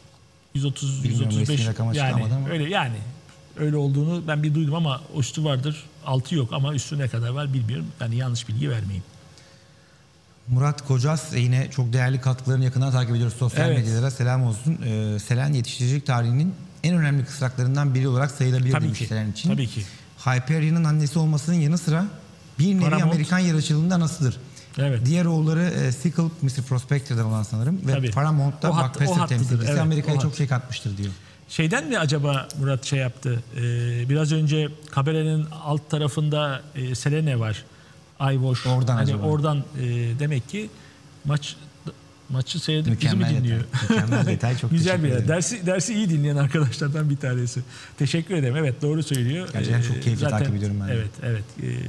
130-135 yani öyle yani. Öyle olduğunu ben bir duydum ama üstü vardır. Altı yok ama üstü ne kadar var bilmiyorum. Yani yanlış bilgi vermeyeyim. Murat Kocas yine çok değerli katkılarını yakından takip ediyoruz. Sosyal medyalara selam olsun. Selen yetiştiricilik tarihinin en önemli kısraklarından biri olarak sayılabilir demiş Selen için. Tabii ki. Hyperion'un annesi olmasının yanı sıra bir nevi Paramount. Amerikan yarışçılığında anasıdır. Evet. Diğer oğulları Sickle, Mr. Prospector'dan olan sanırım. Tabii. Ve Paramount'ta Buckmaster temsilcisi, Amerika'ya çok şey katmıştır diyor. Şeyden mi acaba Murat şey yaptı? Biraz önce kaberenin alt tarafında Selene var. iWatch. Oradan hani acaba. Oradan demek ki maçı seyredip bizi mi dinliyor? Mükemmel detay, çok güzel bir yer. Dersi iyi dinleyen arkadaşlardan bir tanesi. Teşekkür ederim. Evet, doğru söylüyor. Gerçekten çok keyifli takip ediyorum ben. Evet.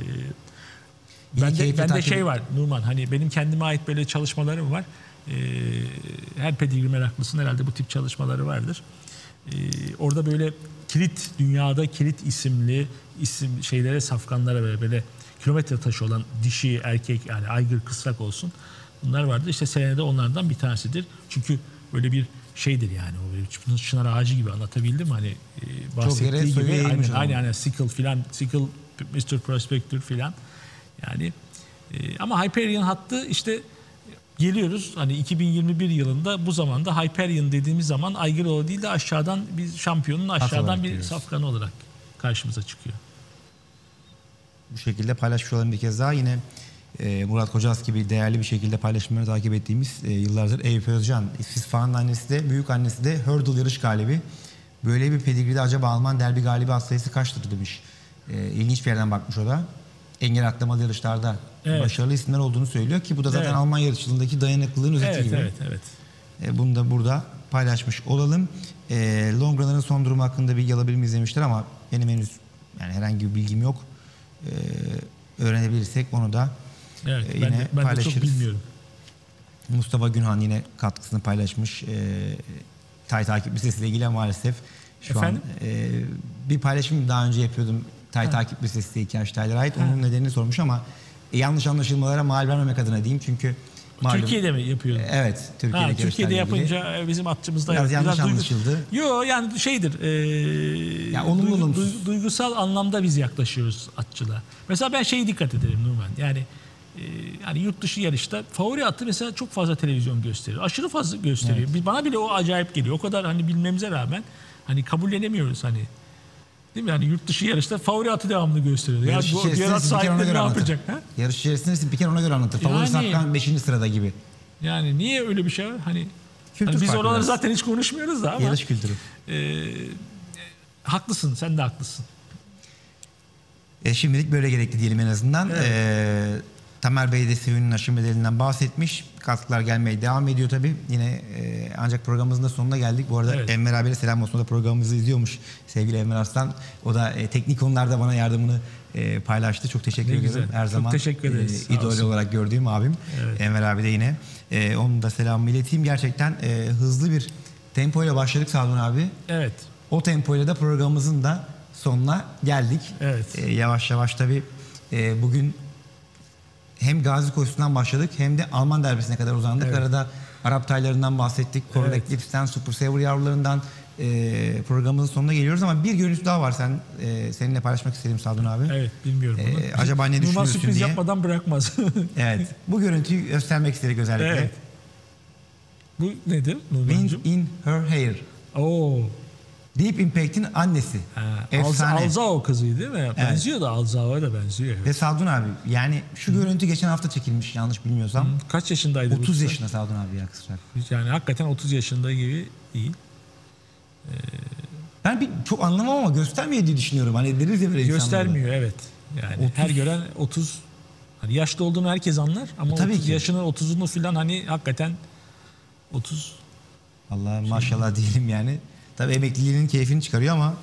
Bende şey var Numan, hani benim kendime ait böyle çalışmalarım var. Her pedigri meraklısının herhalde bu tip çalışmaları vardır. Orada böyle dünyada kilit isimli şeylere, safkanlara böyle kilometre taşı olan dişi, erkek yani aygır, kısrak olsun. Bunlar vardı. İşte senede onlardan bir tanesidir. Çünkü böyle bir şeydir yani. O böyle çınar ağacı gibi, anlatabildim mi? Hani bahsettiği gibi aynen Sickle filan, Sickle, Mr. Prospector filan. Yani ama Hyperion hattı işte geliyoruz hani 2021 yılında bu zamanda Hyperion dediğimiz zaman aygır değil de aşağıdan bir şampiyonun aşağıdan bir safkanı olarak karşımıza çıkıyor. Bu şekilde paylaşmış olalım bir kez daha. Yine Murat Kocas gibi değerli bir şekilde paylaşımları takip ettiğimiz yıllardır Eyüp Özcan. İsfahan'ın annesi de, büyük annesi de hurdle yarış galibi. Böyle bir pedigride acaba Alman derbi galibi sayısı kaçtır demiş. İlginç bir yerden bakmış o da. Engel atlamalı yarışlarda başarılı isimler olduğunu söylüyor ki bu da zaten Alman yarışçılığındaki dayanıklılığın özeti gibi. Evet. Bunu da burada paylaşmış olalım. Long runner'ın son durumu hakkında bilgi alabilir miyiz demişler ama benim henüz yani herhangi bir bilgim yok. Öğrenebilirsek onu da yine ben paylaşırız. de çok bilmiyorum. Mustafa Günhan yine katkısını paylaşmış. Tay takip listesiyle ilgili maalesef şu an bir paylaşım daha önce yapıyordum. Tay takip listesi hikaye Taylar'a ait. Onun nedenini sormuş ama yanlış anlaşılmalara mal vermemek adına diyeyim çünkü malum, Türkiye'de mi yapıyordun? Evet. Türkiye'de yapınca bizim atçımızda biraz yanlış anlaşıldı. Yok yani şeydir. Ya duygusal anlamda biz yaklaşıyoruz atçılığa. Mesela ben dikkat ederim Numan. Yani yurt dışı yarışta favori atı mesela çok fazla televizyon gösteriyor. Aşırı fazla gösteriyor. Evet. Bana bile o acayip geliyor. O kadar bilmemize rağmen kabullenemiyoruz Değil mi? Yani yurt dışı yarışta favori atı devamlı gösteriyor. Yarış içerisinde sahipleri ne yapacak? Yarış içerisinde bir kere ona göre anlatır. Favori saklan 5. sırada gibi. Yani niye öyle bir şey var? Biz oraları zaten hiç konuşmuyoruz da ama. Yarış kültürü. Haklısın. Sen de haklısın. Şimdilik böyle gerekli diyelim en azından. Evet. Tamer Bey de Sevin'in aşı bedelinden bahsetmiş. Katkılar gelmeye devam ediyor tabii. Yine ancak programımızın da sonuna geldik. Bu arada Enver abiyle selam olsun. O da programımızı izliyormuş sevgili Enver Arslan. O da teknik konularda bana yardımını paylaştı. Çok teşekkür ederim. Her çok zaman teşekkür ederiz. İdol olarak gördüğüm abim. Evet. Enver abi de yine. Onun da selamımı ileteyim. Gerçekten hızlı bir tempoyla başladık Sadun abi. Evet. O tempoyla da programımızın da sonuna geldik. Evet. Yavaş yavaş tabii bugün hem Gazi koşusundan başladık hem de Alman derbisine kadar uzandık. Evet. Arada Arap taylarından bahsettik. Corel Eclipse'den, Super Saver yavrularından programımızın sonuna geliyoruz ama bir görüntü daha var seninle paylaşmak istedim Sadun abi. Evet, bilmiyorum bunu. Acaba ne düşünüyorsun diye. Sürpriz yapmadan bırakmaz. Evet. Bu görüntüyü göstermek istedik özellikle. Evet. Bu nedir? Wind in Her Hair. Oo. Deep Impact'in annesi. Alzao kızıydı değil mi? Benziyor da Alzao'ya da benziyor. Ve Sadun abi yani şu görüntü geçen hafta çekilmiş yanlış bilmiyorsam. Kaç yaşındaydı? 30 yaşında Sadun abi ya kısacak. Yani hakikaten 30 yaşında gibi değil. Ben çok anlamam ama göstermiyor diye düşünüyorum. Hani deriz ya böyle göstermiyor evet. Yani 30. Her gören 30 yaşlı olduğunu herkes anlar ama tabii 30 yaşının 30'unu falan hakikaten 30. Allah maşallah diyelim yani. Tabii emekliliğinin keyfini çıkarıyor ama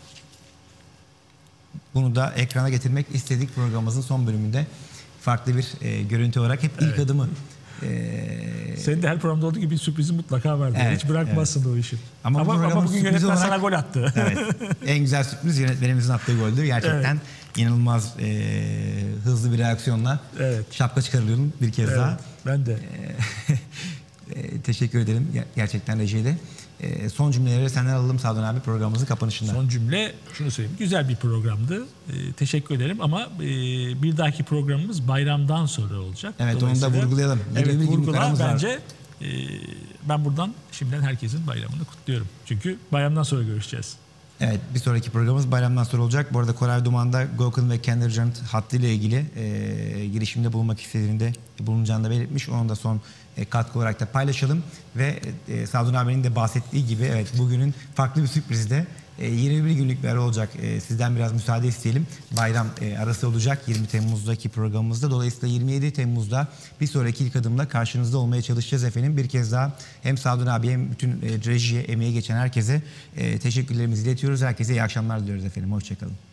bunu da ekrana getirmek istedik programımızın son bölümünde. Farklı bir görüntü olarak hep ilk adımı. Senin de her programda olduğu gibi bir sürprizin mutlaka vardı. Hiç bırakmazsın o işi. Ama bugün yönetmen sana gol attı. Evet. En güzel sürpriz yönetmenimizin attığı goldü. Gerçekten inanılmaz hızlı bir reaksiyonla şapka çıkarıyorum bir kez daha. Ben de. Teşekkür ederim gerçekten rejide. Son cümleleri senden alalım Sadun abi programımızın kapanışında. Son cümle şunu söyleyeyim. Güzel bir programdı. Teşekkür ederim ama bir dahaki programımız bayramdan sonra olacak. Evet onu da vurgulayalım. Evet vurgula bence. Ben buradan şimdiden herkesin bayramını kutluyorum. Çünkü bayramdan sonra görüşeceğiz. Evet bir sonraki programımız bayramdan sonra olacak. Bu arada Koray Duman'da Gökhan ve Kendircan hattıyla ilgili girişimde bulunmak istediğinde bulunacağını da belirtmiş. Onun da son katkı olarak da paylaşalım. Ve Sadun abinin de bahsettiği gibi evet bugünün farklı bir sürprizi de 21 günlük bir ara olacak. Sizden biraz müsaade isteyelim. Bayram arası olacak 20 Temmuz'daki programımızda. Dolayısıyla 27 Temmuz'da bir sonraki ilk adımla karşınızda olmaya çalışacağız efendim. Bir kez daha hem Sadun abi hem bütün rejiye, emeği geçen herkese teşekkürlerimizi iletiyoruz. Herkese iyi akşamlar diliyoruz efendim. Hoşçakalın.